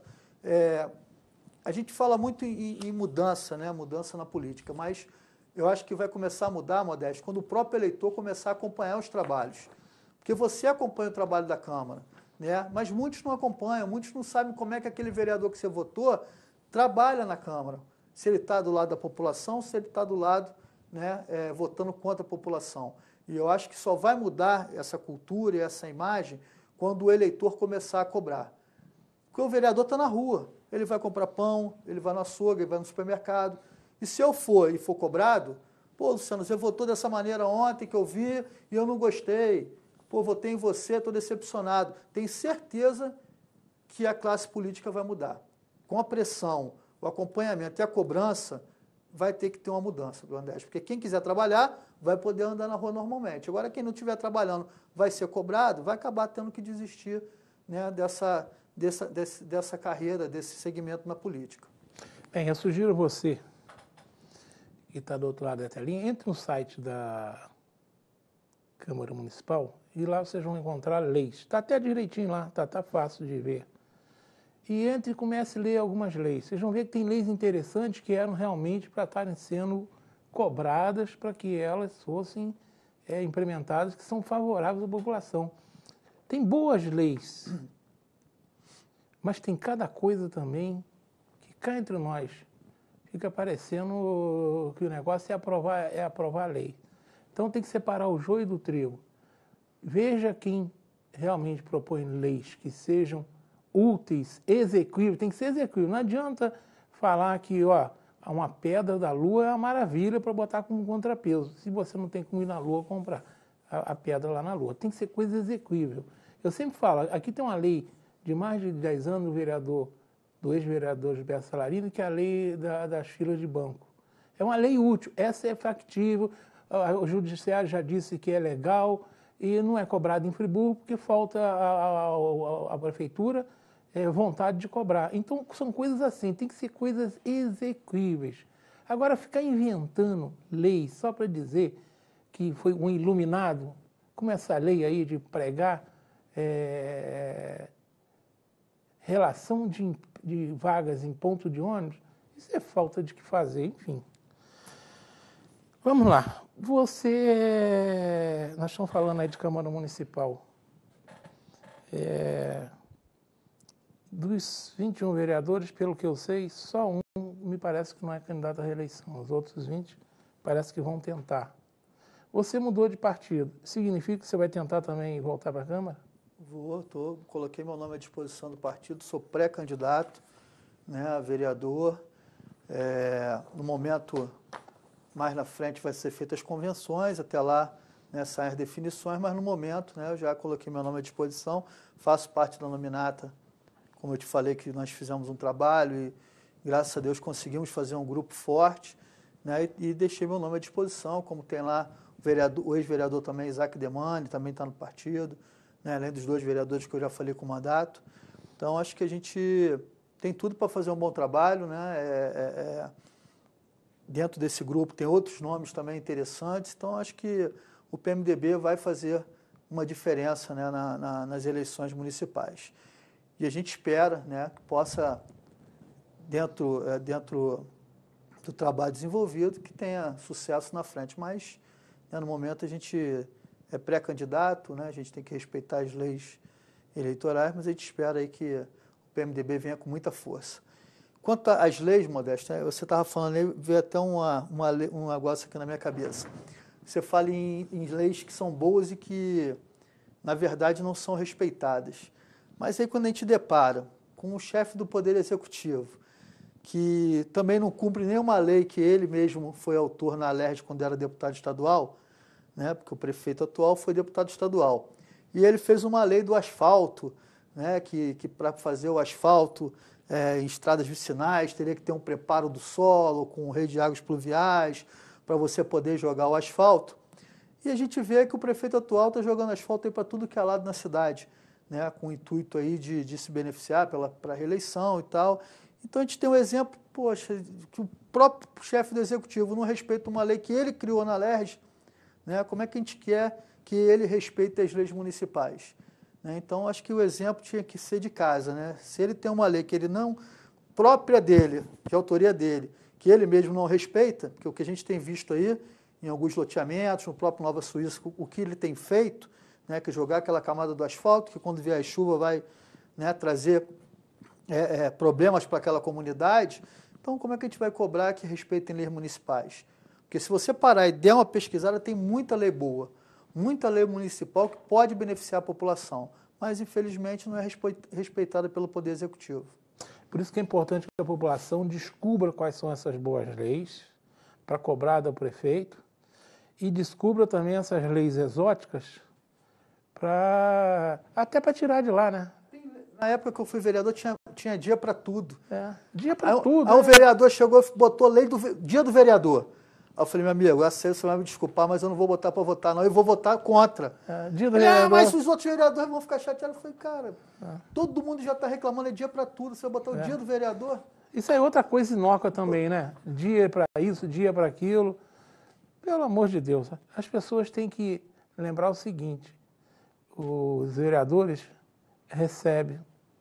A gente fala muito em mudança, né? Mudança na política, mas eu acho que vai começar a mudar, Modesto, quando o próprio eleitor começar a acompanhar os trabalhos. Porque você acompanha o trabalho da Câmara, né? Mas muitos não acompanham, muitos não sabem como é que aquele vereador que você votou trabalha na Câmara. Se ele está do lado da população, se ele está do lado, né, votando contra a população. E eu acho que só vai mudar essa cultura e essa imagem quando o eleitor começar a cobrar. Porque o vereador está na rua, ele vai comprar pão, ele vai no açougue, ele vai no supermercado. E se eu for e for cobrado, pô, Luciano, você votou dessa maneira ontem que eu vi e eu não gostei. Pô, votei em você, estou decepcionado. Tenho certeza que a classe política vai mudar. Com a pressão, o acompanhamento e a cobrança, vai ter que ter uma mudança, Andrés, porque quem quiser trabalhar vai poder andar na rua normalmente. Agora, quem não estiver trabalhando vai ser cobrado, vai acabar tendo que desistir, né, dessa carreira, desse segmento na política. Bem, eu sugiro você, que está do outro lado da telinha, entre no site da Câmara Municipal e lá vocês vão encontrar leis. Está até direitinho lá, tá fácil de ver. E entre e comece a ler algumas leis. Vocês vão ver que tem leis interessantes que eram realmente para estarem sendo cobradas para que elas fossem implementadas, que são favoráveis à população. Tem boas leis, mas tem cada coisa também que cá entre nós fica parecendo que o negócio é aprovar a lei. Então tem que separar o joio do trigo. Veja quem realmente propõe leis que sejam úteis, execuíveis, tem que ser execuível. Não adianta falar que uma pedra da lua é uma maravilha para botar como contrapeso, se você não tem como ir na lua comprar a pedra lá na lua. Tem que ser coisa execuível. Eu sempre falo, aqui tem uma lei de mais de 10 anos do ex-vereador Gilberto Salarino, que é a lei das filas de banco. É uma lei útil, essa é factível, o judiciário já disse que é legal e não é cobrado em Friburgo porque falta à prefeitura vontade de cobrar. Então, são coisas assim, tem que ser coisas execuíveis. Agora, ficar inventando leis só para dizer que foi um iluminado, como essa lei aí de pregar relação de vagas em ponto de ônibus, isso é falta de que fazer, enfim. Vamos lá. Nós estamos falando aí de Câmara Municipal. Dos 21 vereadores, pelo que eu sei, só um me parece que não é candidato à reeleição. Os outros 20 parece que vão tentar. Você mudou de partido. Significa que você vai tentar também voltar para a Câmara? Coloquei meu nome à disposição do partido, sou pré-candidato, né, a vereador. No momento, mais na frente, vai ser feitas as convenções, até lá, né, saem as definições, mas no momento, né, eu já coloquei meu nome à disposição, faço parte da nominata. Como eu te falei que nós fizemos um trabalho e, graças a Deus, conseguimos fazer um grupo forte, né, e deixei meu nome à disposição, como tem lá o ex-vereador também, Isaac Demani, também está no partido, né, além dos 2 vereadores que eu já falei com o mandato. Então, acho que a gente tem tudo para fazer um bom trabalho, né? Dentro desse grupo tem outros nomes também interessantes, então acho que o PMDB vai fazer uma diferença, né, nas eleições municipais. E a gente espera, né, que possa, dentro do trabalho desenvolvido, que tenha sucesso na frente. Mas, né, no momento, a gente é pré-candidato, né, a gente tem que respeitar as leis eleitorais, mas a gente espera aí que o PMDB venha com muita força. Quanto às leis, Modesto, você estava falando aí, veio até um negócio aqui na minha cabeça. você fala em leis que são boas e que, na verdade, não são respeitadas. Mas aí quando a gente depara com o chefe do Poder Executivo, que também não cumpre nenhuma lei que ele mesmo foi autor na Alerj quando era deputado estadual, né, porque o prefeito atual foi deputado estadual, e ele fez uma lei do asfalto, né, que para fazer o asfalto em estradas vicinais teria que ter um preparo do solo com rede de águas pluviais para você poder jogar o asfalto. E a gente vê que o prefeito atual está jogando asfalto para tudo que é lado na cidade, né, com o intuito aí de se beneficiar para a reeleição e tal. Então a gente tem um exemplo, poxa, que o próprio chefe do executivo não respeita uma lei que ele criou na Alerj, né? Como é que a gente quer que ele respeite as leis municipais? Né? Então acho que o exemplo tinha que ser de casa, né? Se ele tem uma lei que ele não, própria dele, de autoria dele, que ele mesmo não respeita, porque o que a gente tem visto aí, em alguns loteamentos, no próprio Nova Suíça, o que ele tem feito, né, que é jogar aquela camada do asfalto, que quando vier a chuva vai, né, trazer problemas para aquela comunidade. Então, como é que a gente vai cobrar que respeitem leis municipais? Porque se você parar e der uma pesquisada, tem muita lei boa, muita lei municipal que pode beneficiar a população, mas, infelizmente, não é respeitada pelo Poder Executivo. Por isso que é importante que a população descubra quais são essas boas leis para cobrar do prefeito e descubra também essas leis exóticas até para tirar de lá, né? Na época que eu fui vereador, tinha dia para tudo. Dia para tudo. Aí o vereador chegou e botou lei do dia do vereador. Aí eu falei, meu amigo, você vai me desculpar, mas eu não vou botar para votar, não. Eu vou votar contra. Dia do vereador. Mas os outros vereadores vão ficar chateados. Eu falei, cara, todo mundo já está reclamando, é dia para tudo. Você vai botar o dia do vereador? Isso é outra coisa inócua também, né? Dia para isso, dia para aquilo. Pelo amor de Deus, as pessoas têm que lembrar o seguinte, os vereadores recebem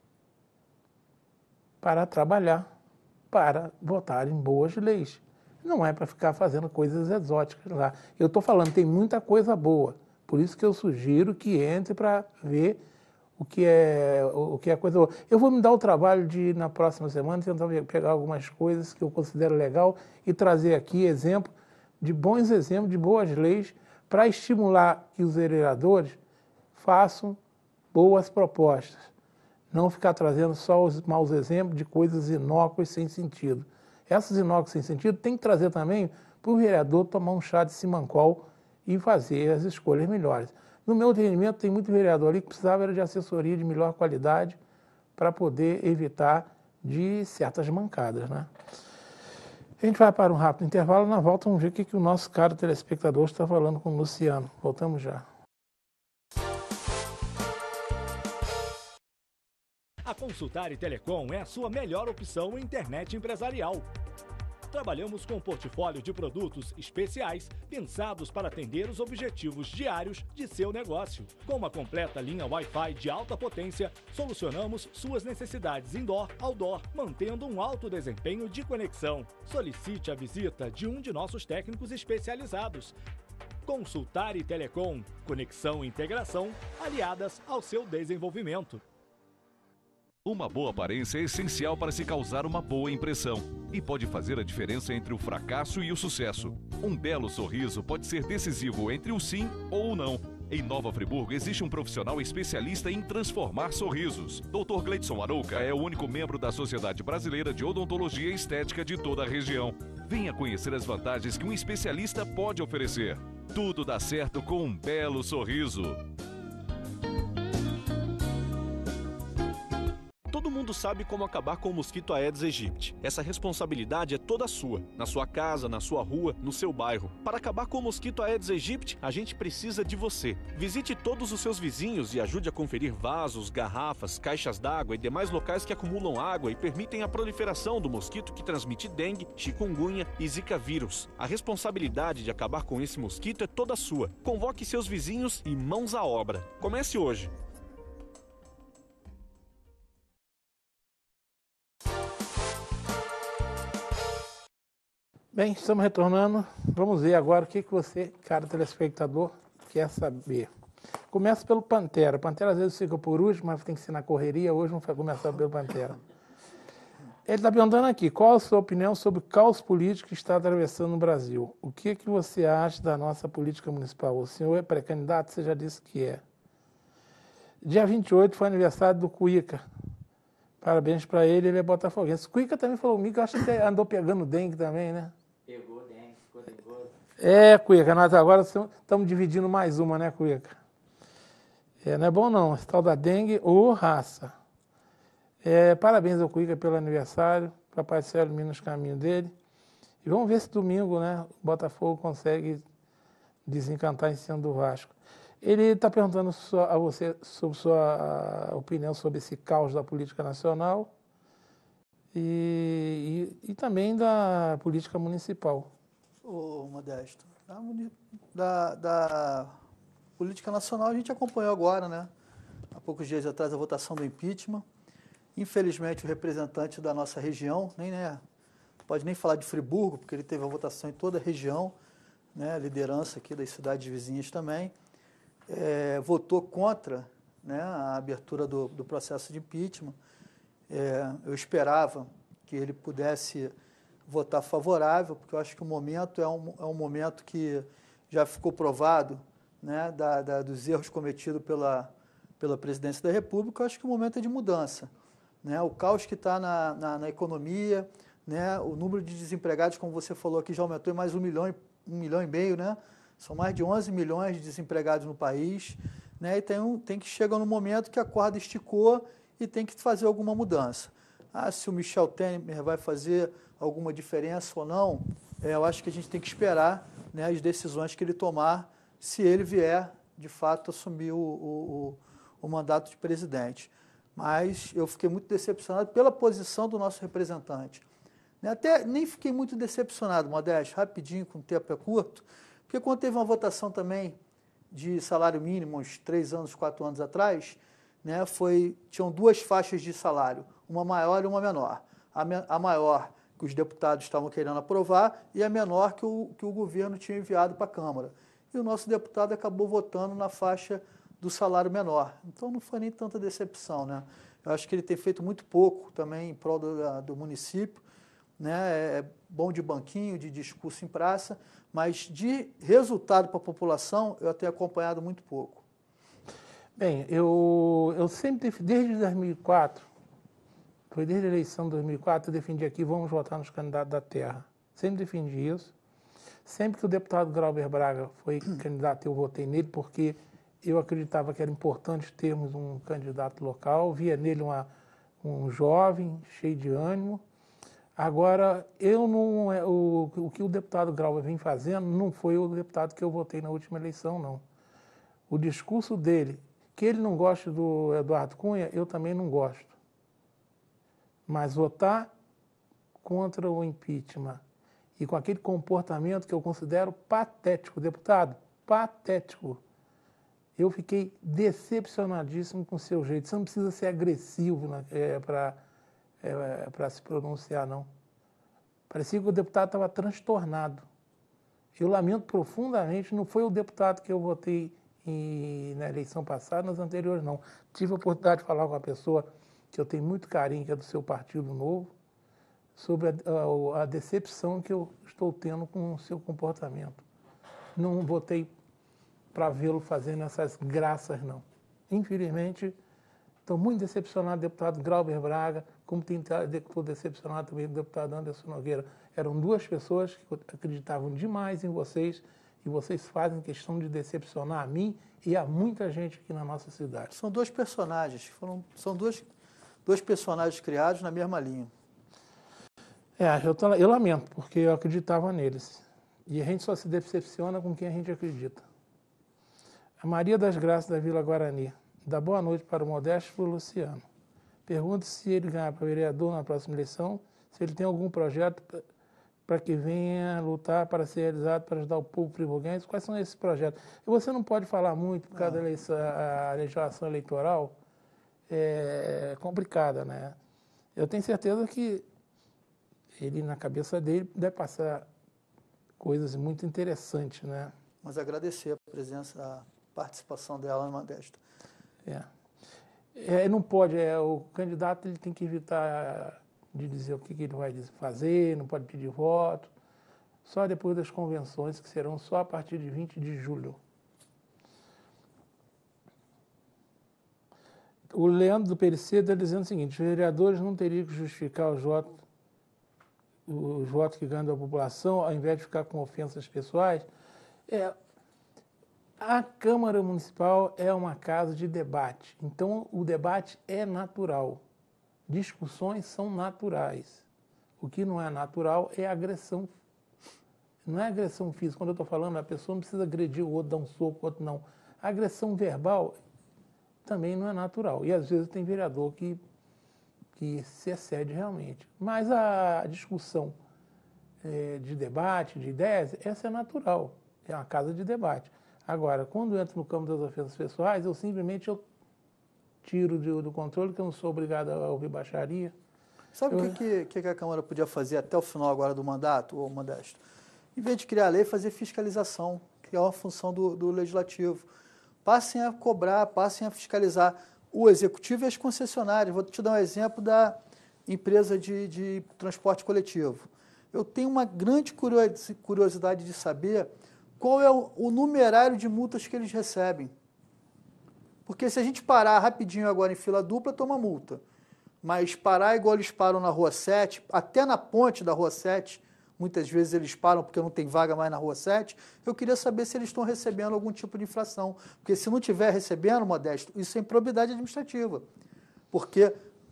para trabalhar, para votar em boas leis. Não é para ficar fazendo coisas exóticas lá. Eu estou falando, tem muita coisa boa. Por isso que eu sugiro que entre para ver o que é coisa boa. Eu vou me dar o trabalho de, na próxima semana, tentar pegar algumas coisas que eu considero legal e trazer aqui bons exemplos de boas leis para estimular que os vereadores façam boas propostas. Não ficar trazendo só os maus exemplos de coisas inócuas sem sentido. Essas inócuas sem sentido tem que trazer também para o vereador tomar um chá de simancol e fazer as escolhas melhores. No meu entendimento, tem muito vereador ali que precisava de assessoria de melhor qualidade para poder evitar de certas mancadas, né? A gente vai para um rápido intervalo, na volta vamos ver o que o nosso caro telespectador está falando com o Luciano. Voltamos já. A Consultar e Telecom é a sua melhor opção em internet empresarial. Trabalhamos com um portfólio de produtos especiais pensados para atender os objetivos diários de seu negócio. Com uma completa linha Wi-Fi de alta potência, solucionamos suas necessidades indoor, outdoor, mantendo um alto desempenho de conexão. Solicite a visita de um de nossos técnicos especializados. Consultar e Telecom, conexão e integração aliadas ao seu desenvolvimento. Uma boa aparência é essencial para se causar uma boa impressão e pode fazer a diferença entre o fracasso e o sucesso. Um belo sorriso pode ser decisivo entre o sim ou o não. Em Nova Friburgo existe um profissional especialista em transformar sorrisos. Dr. Gleidson Arouca é o único membro da Sociedade Brasileira de Odontologia e Estética de toda a região. Venha conhecer as vantagens que um especialista pode oferecer. Tudo dá certo com um belo sorriso. Todo mundo sabe como acabar com o mosquito Aedes aegypti. Essa responsabilidade é toda sua, na sua casa, na sua rua, no seu bairro. Para acabar com o mosquito Aedes aegypti, a gente precisa de você. Visite todos os seus vizinhos e ajude a conferir vasos, garrafas, caixas d'água e demais locais que acumulam água e permitem a proliferação do mosquito que transmite dengue, chikungunya e zika vírus. A responsabilidade de acabar com esse mosquito é toda sua. Convoque seus vizinhos e mãos à obra. Comece hoje. Bem, estamos retornando. Vamos ver agora o que você, cara telespectador, quer saber. Começa pelo Pantera. Pantera às vezes fica por último, mas tem que ser na correria. Hoje vamos começar pelo Pantera. Ele está perguntando aqui, qual a sua opinião sobre o caos político que está atravessando o Brasil? O que você acha da nossa política municipal? O senhor é pré-candidato, você já disse que é. Dia 28 foi aniversário do Cuica. Parabéns para ele é botafoguense. O Cuica também falou comigo, que eu acho que andou pegando dengue também, né? Pegou dengue, ficou dengoso. Cuica, nós agora estamos dividindo mais uma, né, Cuica? Não é bom não, esse tal da dengue ou raça. Parabéns ao Cuica pelo aniversário, Papai do Céu ilumina os caminhos dele. E vamos ver se domingo, né, o Botafogo consegue desencantar em cima do Vasco. Ele está perguntando a você sobre sua opinião sobre esse caos da política nacional e também da política municipal. Ô, Modesto, da política nacional a gente acompanhou agora, né? Há poucos dias atrás a votação do impeachment. Infelizmente, o representante da nossa região, pode nem falar de Friburgo, porque ele teve a votação em toda a região, né, a liderança aqui das cidades vizinhas também, votou contra, né, a abertura do processo de impeachment. Eu esperava que ele pudesse votar favorável, porque eu acho que o momento é um momento que já ficou provado, né, dos erros cometidos pela presidência da República. Eu acho que o momento é de mudança. Né, o caos que está na economia, né, o número de desempregados, como você falou aqui, já aumentou em mais 1,5 milhão, né? São mais de 11 milhões de desempregados no país, né, e tem que chegar no momento que a corda esticou e tem que fazer alguma mudança. Se o Michel Temer vai fazer alguma diferença ou não, eu acho que a gente tem que esperar, né, as decisões que ele tomar, se ele vier, de fato, assumir o mandato de presidente. Mas eu fiquei muito decepcionado pela posição do nosso representante. Até nem fiquei muito decepcionado, Modesto, rapidinho, com o tempo é curto, porque quando teve uma votação também de salário mínimo, uns 3 anos, 4 anos atrás, né, tinham 2 faixas de salário, uma maior e uma menor. A maior que os deputados estavam querendo aprovar e a menor que o governo tinha enviado para a Câmara. E o nosso deputado acabou votando na faixa do salário menor. Então não foi nem tanta decepção, né? Eu acho que ele tem feito muito pouco também em prol do município, né? É bom de banquinho, de discurso em praça, mas de resultado para a população eu tenho acompanhado muito pouco. Bem, eu sempre, desde 2004, foi desde a eleição de 2004, eu defendi aqui, vamos votar nos candidatos da terra. Sempre defendi isso. Sempre que o deputado Grauber Braga foi candidato, eu votei nele, porque eu acreditava que era importante termos um candidato local, via nele um jovem, cheio de ânimo. Agora, o que o deputado Grauber vem fazendo não foi o deputado que eu votei na última eleição, não. O discurso dele, que ele não gosta do Eduardo Cunha, eu também não gosto. Mas votar contra o impeachment e com aquele comportamento que eu considero patético, deputado, patético. Eu fiquei decepcionadíssimo com o seu jeito. Você não precisa ser agressivo para se pronunciar, não. Parecia que o deputado estava transtornado. Eu lamento profundamente, não foi o deputado que eu votei na eleição passada, nas anteriores, não. Tive a oportunidade de falar com uma pessoa que eu tenho muito carinho, que é do seu Partido Novo, sobre a decepção que eu estou tendo com o seu comportamento. Não votei para vê-lo fazendo essas graças, não. Infelizmente, estou muito decepcionado do deputado Grauber Braga, como estou decepcionado também do deputado Anderson Nogueira. Eram 2 pessoas que acreditavam demais em vocês e vocês fazem questão de decepcionar a mim e a muita gente aqui na nossa cidade. São 2 personagens, são dois personagens criados na mesma linha. Eu lamento, porque eu acreditava neles. E a gente só se decepciona com quem a gente acredita. A Maria das Graças da Vila Guarani. Dá boa noite para o Modesto e para o Luciano. Pergunta se ele ganhar para vereador na próxima eleição, se ele tem algum projeto para que venha lutar para ser realizado para ajudar o povo friburguense. Quais são esses projetos? E você não pode falar muito, por causa da legislação eleitoral é complicada, né? Eu tenho certeza que ele, na cabeça dele, deve passar coisas muito interessantes, né? Mas agradecer a presença, a participação dela, Modesto. Não pode, o candidato ele tem que evitar de dizer o que ele vai fazer, não pode pedir voto, só depois das convenções, que serão só a partir de 20 de julho. O Leandro do PLC está dizendo o seguinte: os vereadores não teriam que justificar os votos que ganham da população, ao invés de ficar com ofensas pessoais. A Câmara Municipal é uma casa de debate, então o debate é natural. Discussões são naturais. O que não é natural é agressão. Não é agressão física. Quando eu estou falando, a pessoa não precisa agredir o outro, dar um soco, o outro não. A agressão verbal também não é natural. E às vezes tem vereador que se excede realmente. Mas a discussão de debate, de ideias, essa é natural. É uma casa de debate. Agora, quando eu entro no campo das ofensas pessoais, eu simplesmente tiro do controle, que eu não sou obrigado a ouvir baixaria. Sabe o que a Câmara podia fazer até o final agora do mandato, ô Modesto? Em vez de criar lei, fazer fiscalização, que é uma função do Legislativo. Passem a cobrar, passem a fiscalizar o Executivo e as concessionárias. Vou te dar um exemplo da empresa de transporte coletivo. Eu tenho uma grande curiosidade de saber qual é o numerário de multas que eles recebem. Porque se a gente parar rapidinho agora em fila dupla, toma multa. Mas parar igual eles param na Rua 7, até na ponte da Rua 7, muitas vezes eles param porque não tem vaga mais na Rua 7, eu queria saber se eles estão recebendo algum tipo de infração. Porque se não estiver recebendo, Modesto, isso é improbidade administrativa. Porque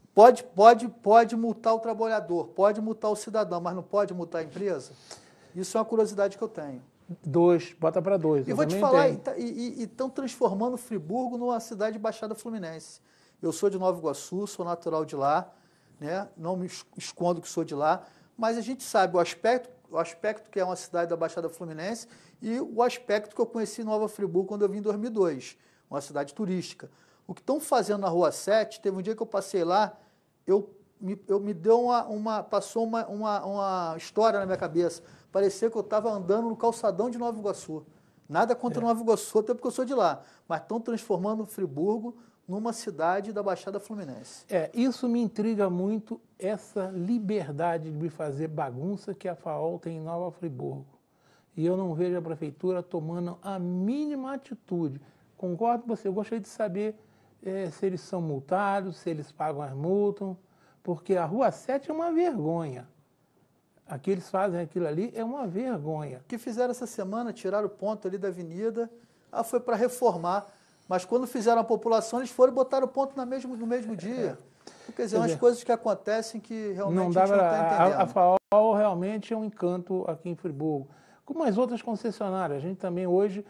pode multar o trabalhador, pode multar o cidadão, mas não pode multar a empresa? Isso é uma curiosidade que eu tenho. 2, bota para 2. E vou te falar, e estão transformando Friburgo numa cidade de Baixada Fluminense. Eu sou de Nova Iguaçu, sou natural de lá, né? Não me escondo que sou de lá, mas a gente sabe o aspecto que é uma cidade da Baixada Fluminense e o aspecto que eu conheci em Nova Friburgo quando eu vim em 2002, uma cidade turística. O que estão fazendo na Rua 7, teve um dia que eu passei lá, me deu passou uma história na minha cabeça. Parecia que eu estava andando no calçadão de Nova Iguaçu. Nada contra Nova Iguaçu, até porque eu sou de lá. Mas estão transformando Friburgo numa cidade da Baixada Fluminense. Isso me intriga muito, essa liberdade de me fazer bagunça que a FAOL tem em Nova Friburgo. E eu não vejo a prefeitura tomando a mínima atitude. Concordo com você, eu gostaria de saber se eles são multados, se eles pagam as multas, porque a Rua 7 é uma vergonha. Aqui eles fazem aquilo ali, é uma vergonha. O que fizeram essa semana, tiraram o ponto ali da avenida, foi para reformar. Mas quando fizeram a população, eles foram e botaram o ponto no mesmo dia. Quer dizer, umas coisas que acontecem que realmente a gente não está entendendo. A FAOL realmente é um encanto aqui em Friburgo. Como as outras concessionárias, a gente também hoje,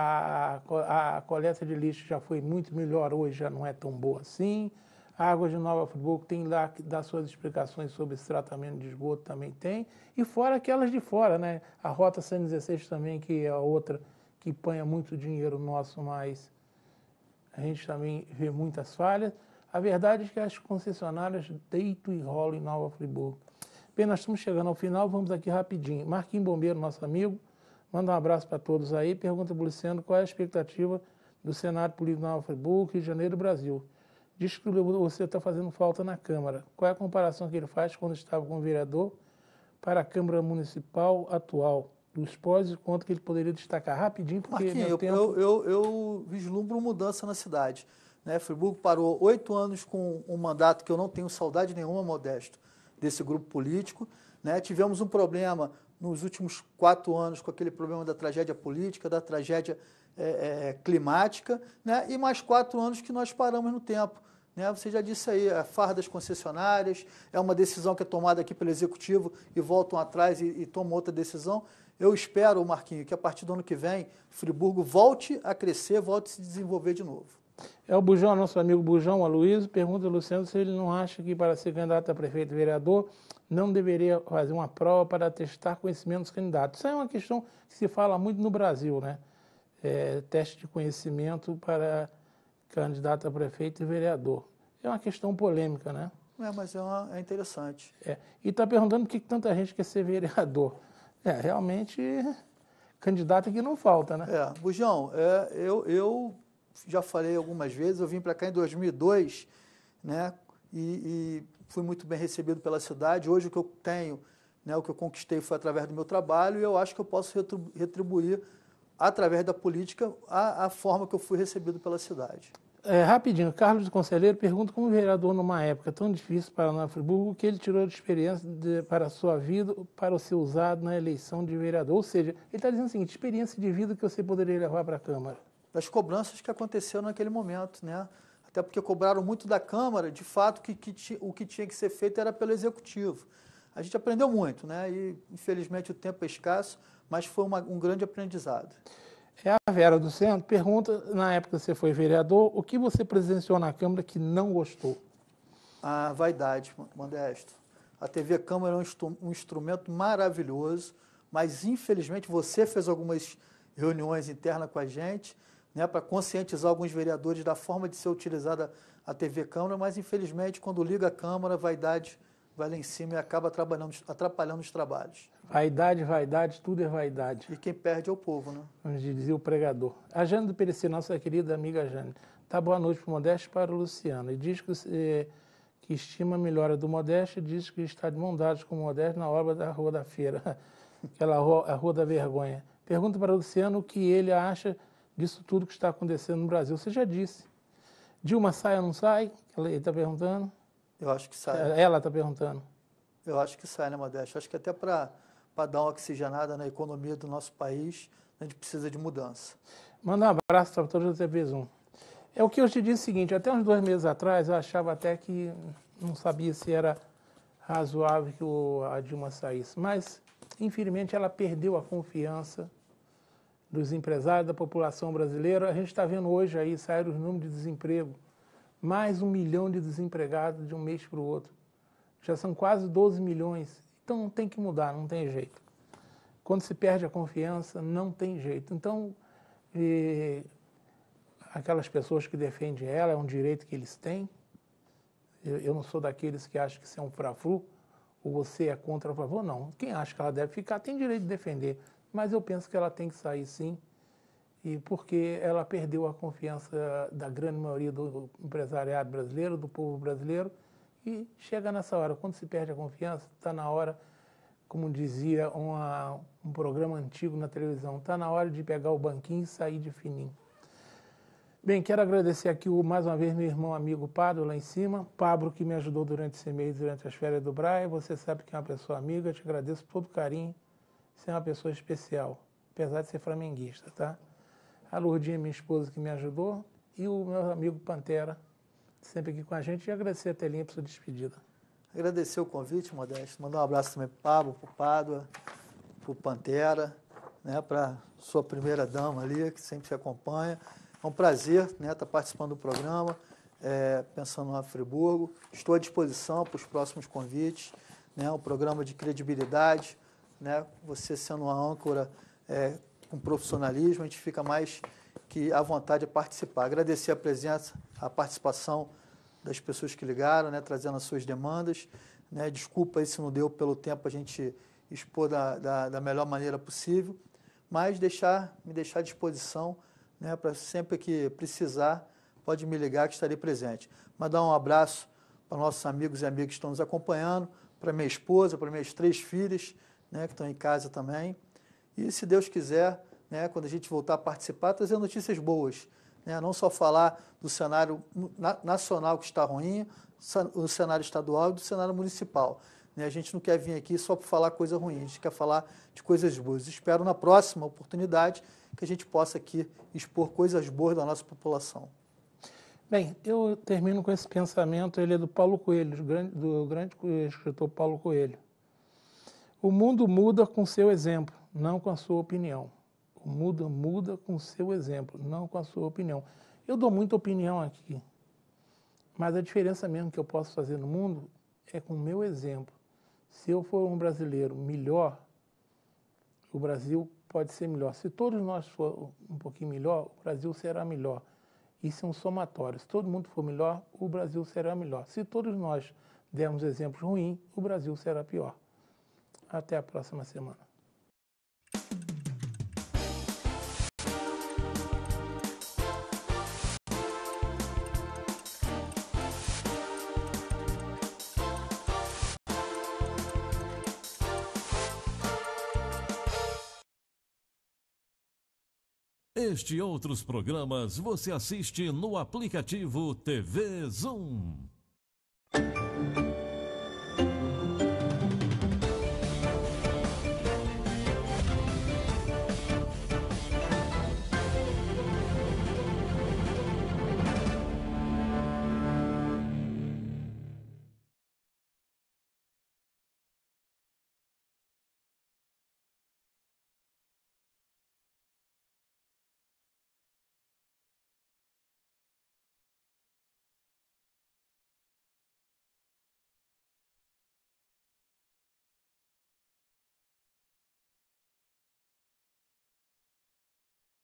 a coleta de lixo já foi muito melhor, hoje já não é tão boa assim. A Águas de Nova Friburgo tem lá que dar suas explicações sobre esse tratamento de esgoto, também tem. E fora aquelas de fora, né? A Rota 116 também, que é a outra que apanha muito dinheiro nosso, mas a gente também vê muitas falhas. A verdade é que as concessionárias deitam e rolam em Nova Friburgo. Bem, nós estamos chegando ao final, vamos aqui rapidinho. Marquinhos Bombeiro, nosso amigo, manda um abraço para todos aí. Pergunta para o Luciano qual é a expectativa do cenário político de Nova Friburgo, Rio de Janeiro e Brasil. Diz que você está fazendo falta na Câmara. Qual é a comparação que ele faz quando estava como vereador para a Câmara Municipal atual? Dos pós e contras que ele poderia destacar rapidinho, porque Marquinhos, eu vislumbro mudança na cidade. Né? Friburgo parou 8 anos com um mandato que eu não tenho saudade nenhuma, Modesto, desse grupo político. Né? Tivemos um problema nos últimos 4 anos com aquele problema da tragédia política, da tragédia climática, né? E mais 4 anos que nós paramos no tempo. Né? Você já disse aí, a farra das concessionárias, é uma decisão que é tomada aqui pelo Executivo e voltam atrás e tomam outra decisão. Eu espero, Marquinhos, que a partir do ano que vem, Friburgo volte a crescer, volte a se desenvolver de novo. O Bujão, nosso amigo Bujão, Aloysio, pergunta ao Luciano se ele não acha que para ser candidato a prefeito e vereador não deveria fazer uma prova para testar conhecimento dos candidatos. Isso é uma questão que se fala muito no Brasil, né? Teste de conhecimento para candidato a prefeito e vereador. É uma questão polêmica, né? Mas é interessante. E está perguntando por que tanta gente quer ser vereador. Realmente, candidato aqui não falta, né? Bujão, eu já falei algumas vezes, eu vim para cá em 2002, né? E fui muito bem recebido pela cidade. Hoje o que eu tenho, né, o que eu conquistei foi através do meu trabalho, e eu acho que eu posso retribuir, através da política, a forma que eu fui recebido pela cidade. Rapidinho, Carlos Conselheiro pergunta como vereador numa época tão difícil para Nova Friburgo, o que ele tirou de experiência para a sua vida, para ser usado na eleição de vereador. Ou seja, ele está dizendo o seguinte, experiência de vida que você poderia levar para a Câmara. Das cobranças que aconteceram naquele momento, né? Até porque cobraram muito da Câmara, de fato, o que tinha que ser feito era pelo Executivo. A gente aprendeu muito, né? E infelizmente o tempo é escasso, mas foi um grande aprendizado. A Vera do Centro pergunta, na época que você foi vereador, o que você presenciou na Câmara que não gostou? A vaidade, Modesto. A TV Câmara é um instrumento maravilhoso, mas infelizmente você fez algumas reuniões internas com a gente, né, para conscientizar alguns vereadores da forma de ser utilizada a TV Câmara, mas infelizmente quando liga a Câmara, a vaidade vai lá em cima e acaba atrapalhando os trabalhos. Vaidade, vaidade, tudo é vaidade. E quem perde é o povo, né? Como dizia o pregador. A Jane do Perecer, nossa querida amiga Jane, dá boa noite para o Modesto e para o Luciano. E diz que estima a melhora do Modesto e diz que está de mão dadas com o Modesto na obra da Rua da Feira, a Rua da Vergonha. Pergunta para o Luciano o que ele acha disso tudo que está acontecendo no Brasil. Você já disse. Dilma sai ou não sai? Ele está perguntando. Eu acho que sai. Ela está perguntando. Eu acho que sai, né, Modesto? Acho que até para dar uma oxigenada na economia do nosso país, a gente precisa de mudança. Manda um abraço para todos os TV Zoom. É o que eu te disse o seguinte, até uns 2 meses atrás eu achava até que não sabia se era razoável que a Dilma saísse, mas infelizmente ela perdeu a confiança dos empresários, da população brasileira. A gente está vendo hoje aí, saíram os números de desemprego, mais 1 milhão de desempregados de um mês para o outro. Já são quase 12 milhões. Então tem que mudar, não tem jeito. Quando se perde a confiança, não tem jeito. Então, aquelas pessoas que defendem ela, é um direito que eles têm. Eu não sou daqueles que acham que isso é um frafru, ou você é contra a favor, não. Quem acha que ela deve ficar tem direito de defender. Mas eu penso que ela tem que sair sim, e porque ela perdeu a confiança da grande maioria do empresariado brasileiro, do povo brasileiro, e chega nessa hora, quando se perde a confiança, está na hora, como dizia um programa antigo na televisão, está na hora de pegar o banquinho e sair de fininho. Bem, quero agradecer aqui mais uma vez meu irmão amigo Pablo lá em cima, Pablo que me ajudou durante esse mês, durante as férias do Braia. Você sabe que é uma pessoa amiga, eu te agradeço por todo o carinho, você é uma pessoa especial, apesar de ser flamenguista, tá? A Lourdinha, minha esposa, que me ajudou, e o meu amigo Pantera, sempre aqui com a gente, e agradecer a Telinha por sua despedida. Agradecer o convite, Modesto, mandar um abraço também para o Pablo, para o Pádua, para o Pantera, né, para sua primeira dama ali, que sempre se acompanha. É um prazer, né, estar participando do programa, pensando no Friburgo. Estou à disposição para os próximos convites, né, um programa de credibilidade, né, você sendo uma âncora com profissionalismo, a gente fica mais que à vontade de participar. Agradecer a presença, a participação das pessoas que ligaram, né, trazendo as suas demandas. Né, desculpa aí se não deu pelo tempo a gente expor da melhor maneira possível, mas me deixar à disposição, né, para sempre que precisar, pode me ligar que estarei presente. Mandar um abraço para nossos amigos e amigas que estão nos acompanhando, para minha esposa, para minhas 3 filhas, né, que estão em casa também. E, se Deus quiser, né, quando a gente voltar a participar, trazer notícias boas. Né, não só falar do cenário nacional que está ruim, do cenário estadual e do cenário municipal. Né, a gente não quer vir aqui só para falar coisa ruim, a gente quer falar de coisas boas. Espero, na próxima oportunidade, que a gente possa aqui expor coisas boas da nossa população. Bem, eu termino com esse pensamento, ele é do Paulo Coelho, do grande escritor Paulo Coelho. O mundo muda com seu exemplo, não com a sua opinião. O mundo muda com seu exemplo, não com a sua opinião. Eu dou muita opinião aqui, mas a diferença mesmo que eu posso fazer no mundo é com o meu exemplo. Se eu for um brasileiro melhor, o Brasil pode ser melhor. Se todos nós for um pouquinho melhor, o Brasil será melhor. Isso é um somatório. Se todo mundo for melhor, o Brasil será melhor. Se todos nós dermos exemplos ruins, o Brasil será pior. Até a próxima semana. Este e outros programas você assiste no aplicativo TV Zoom.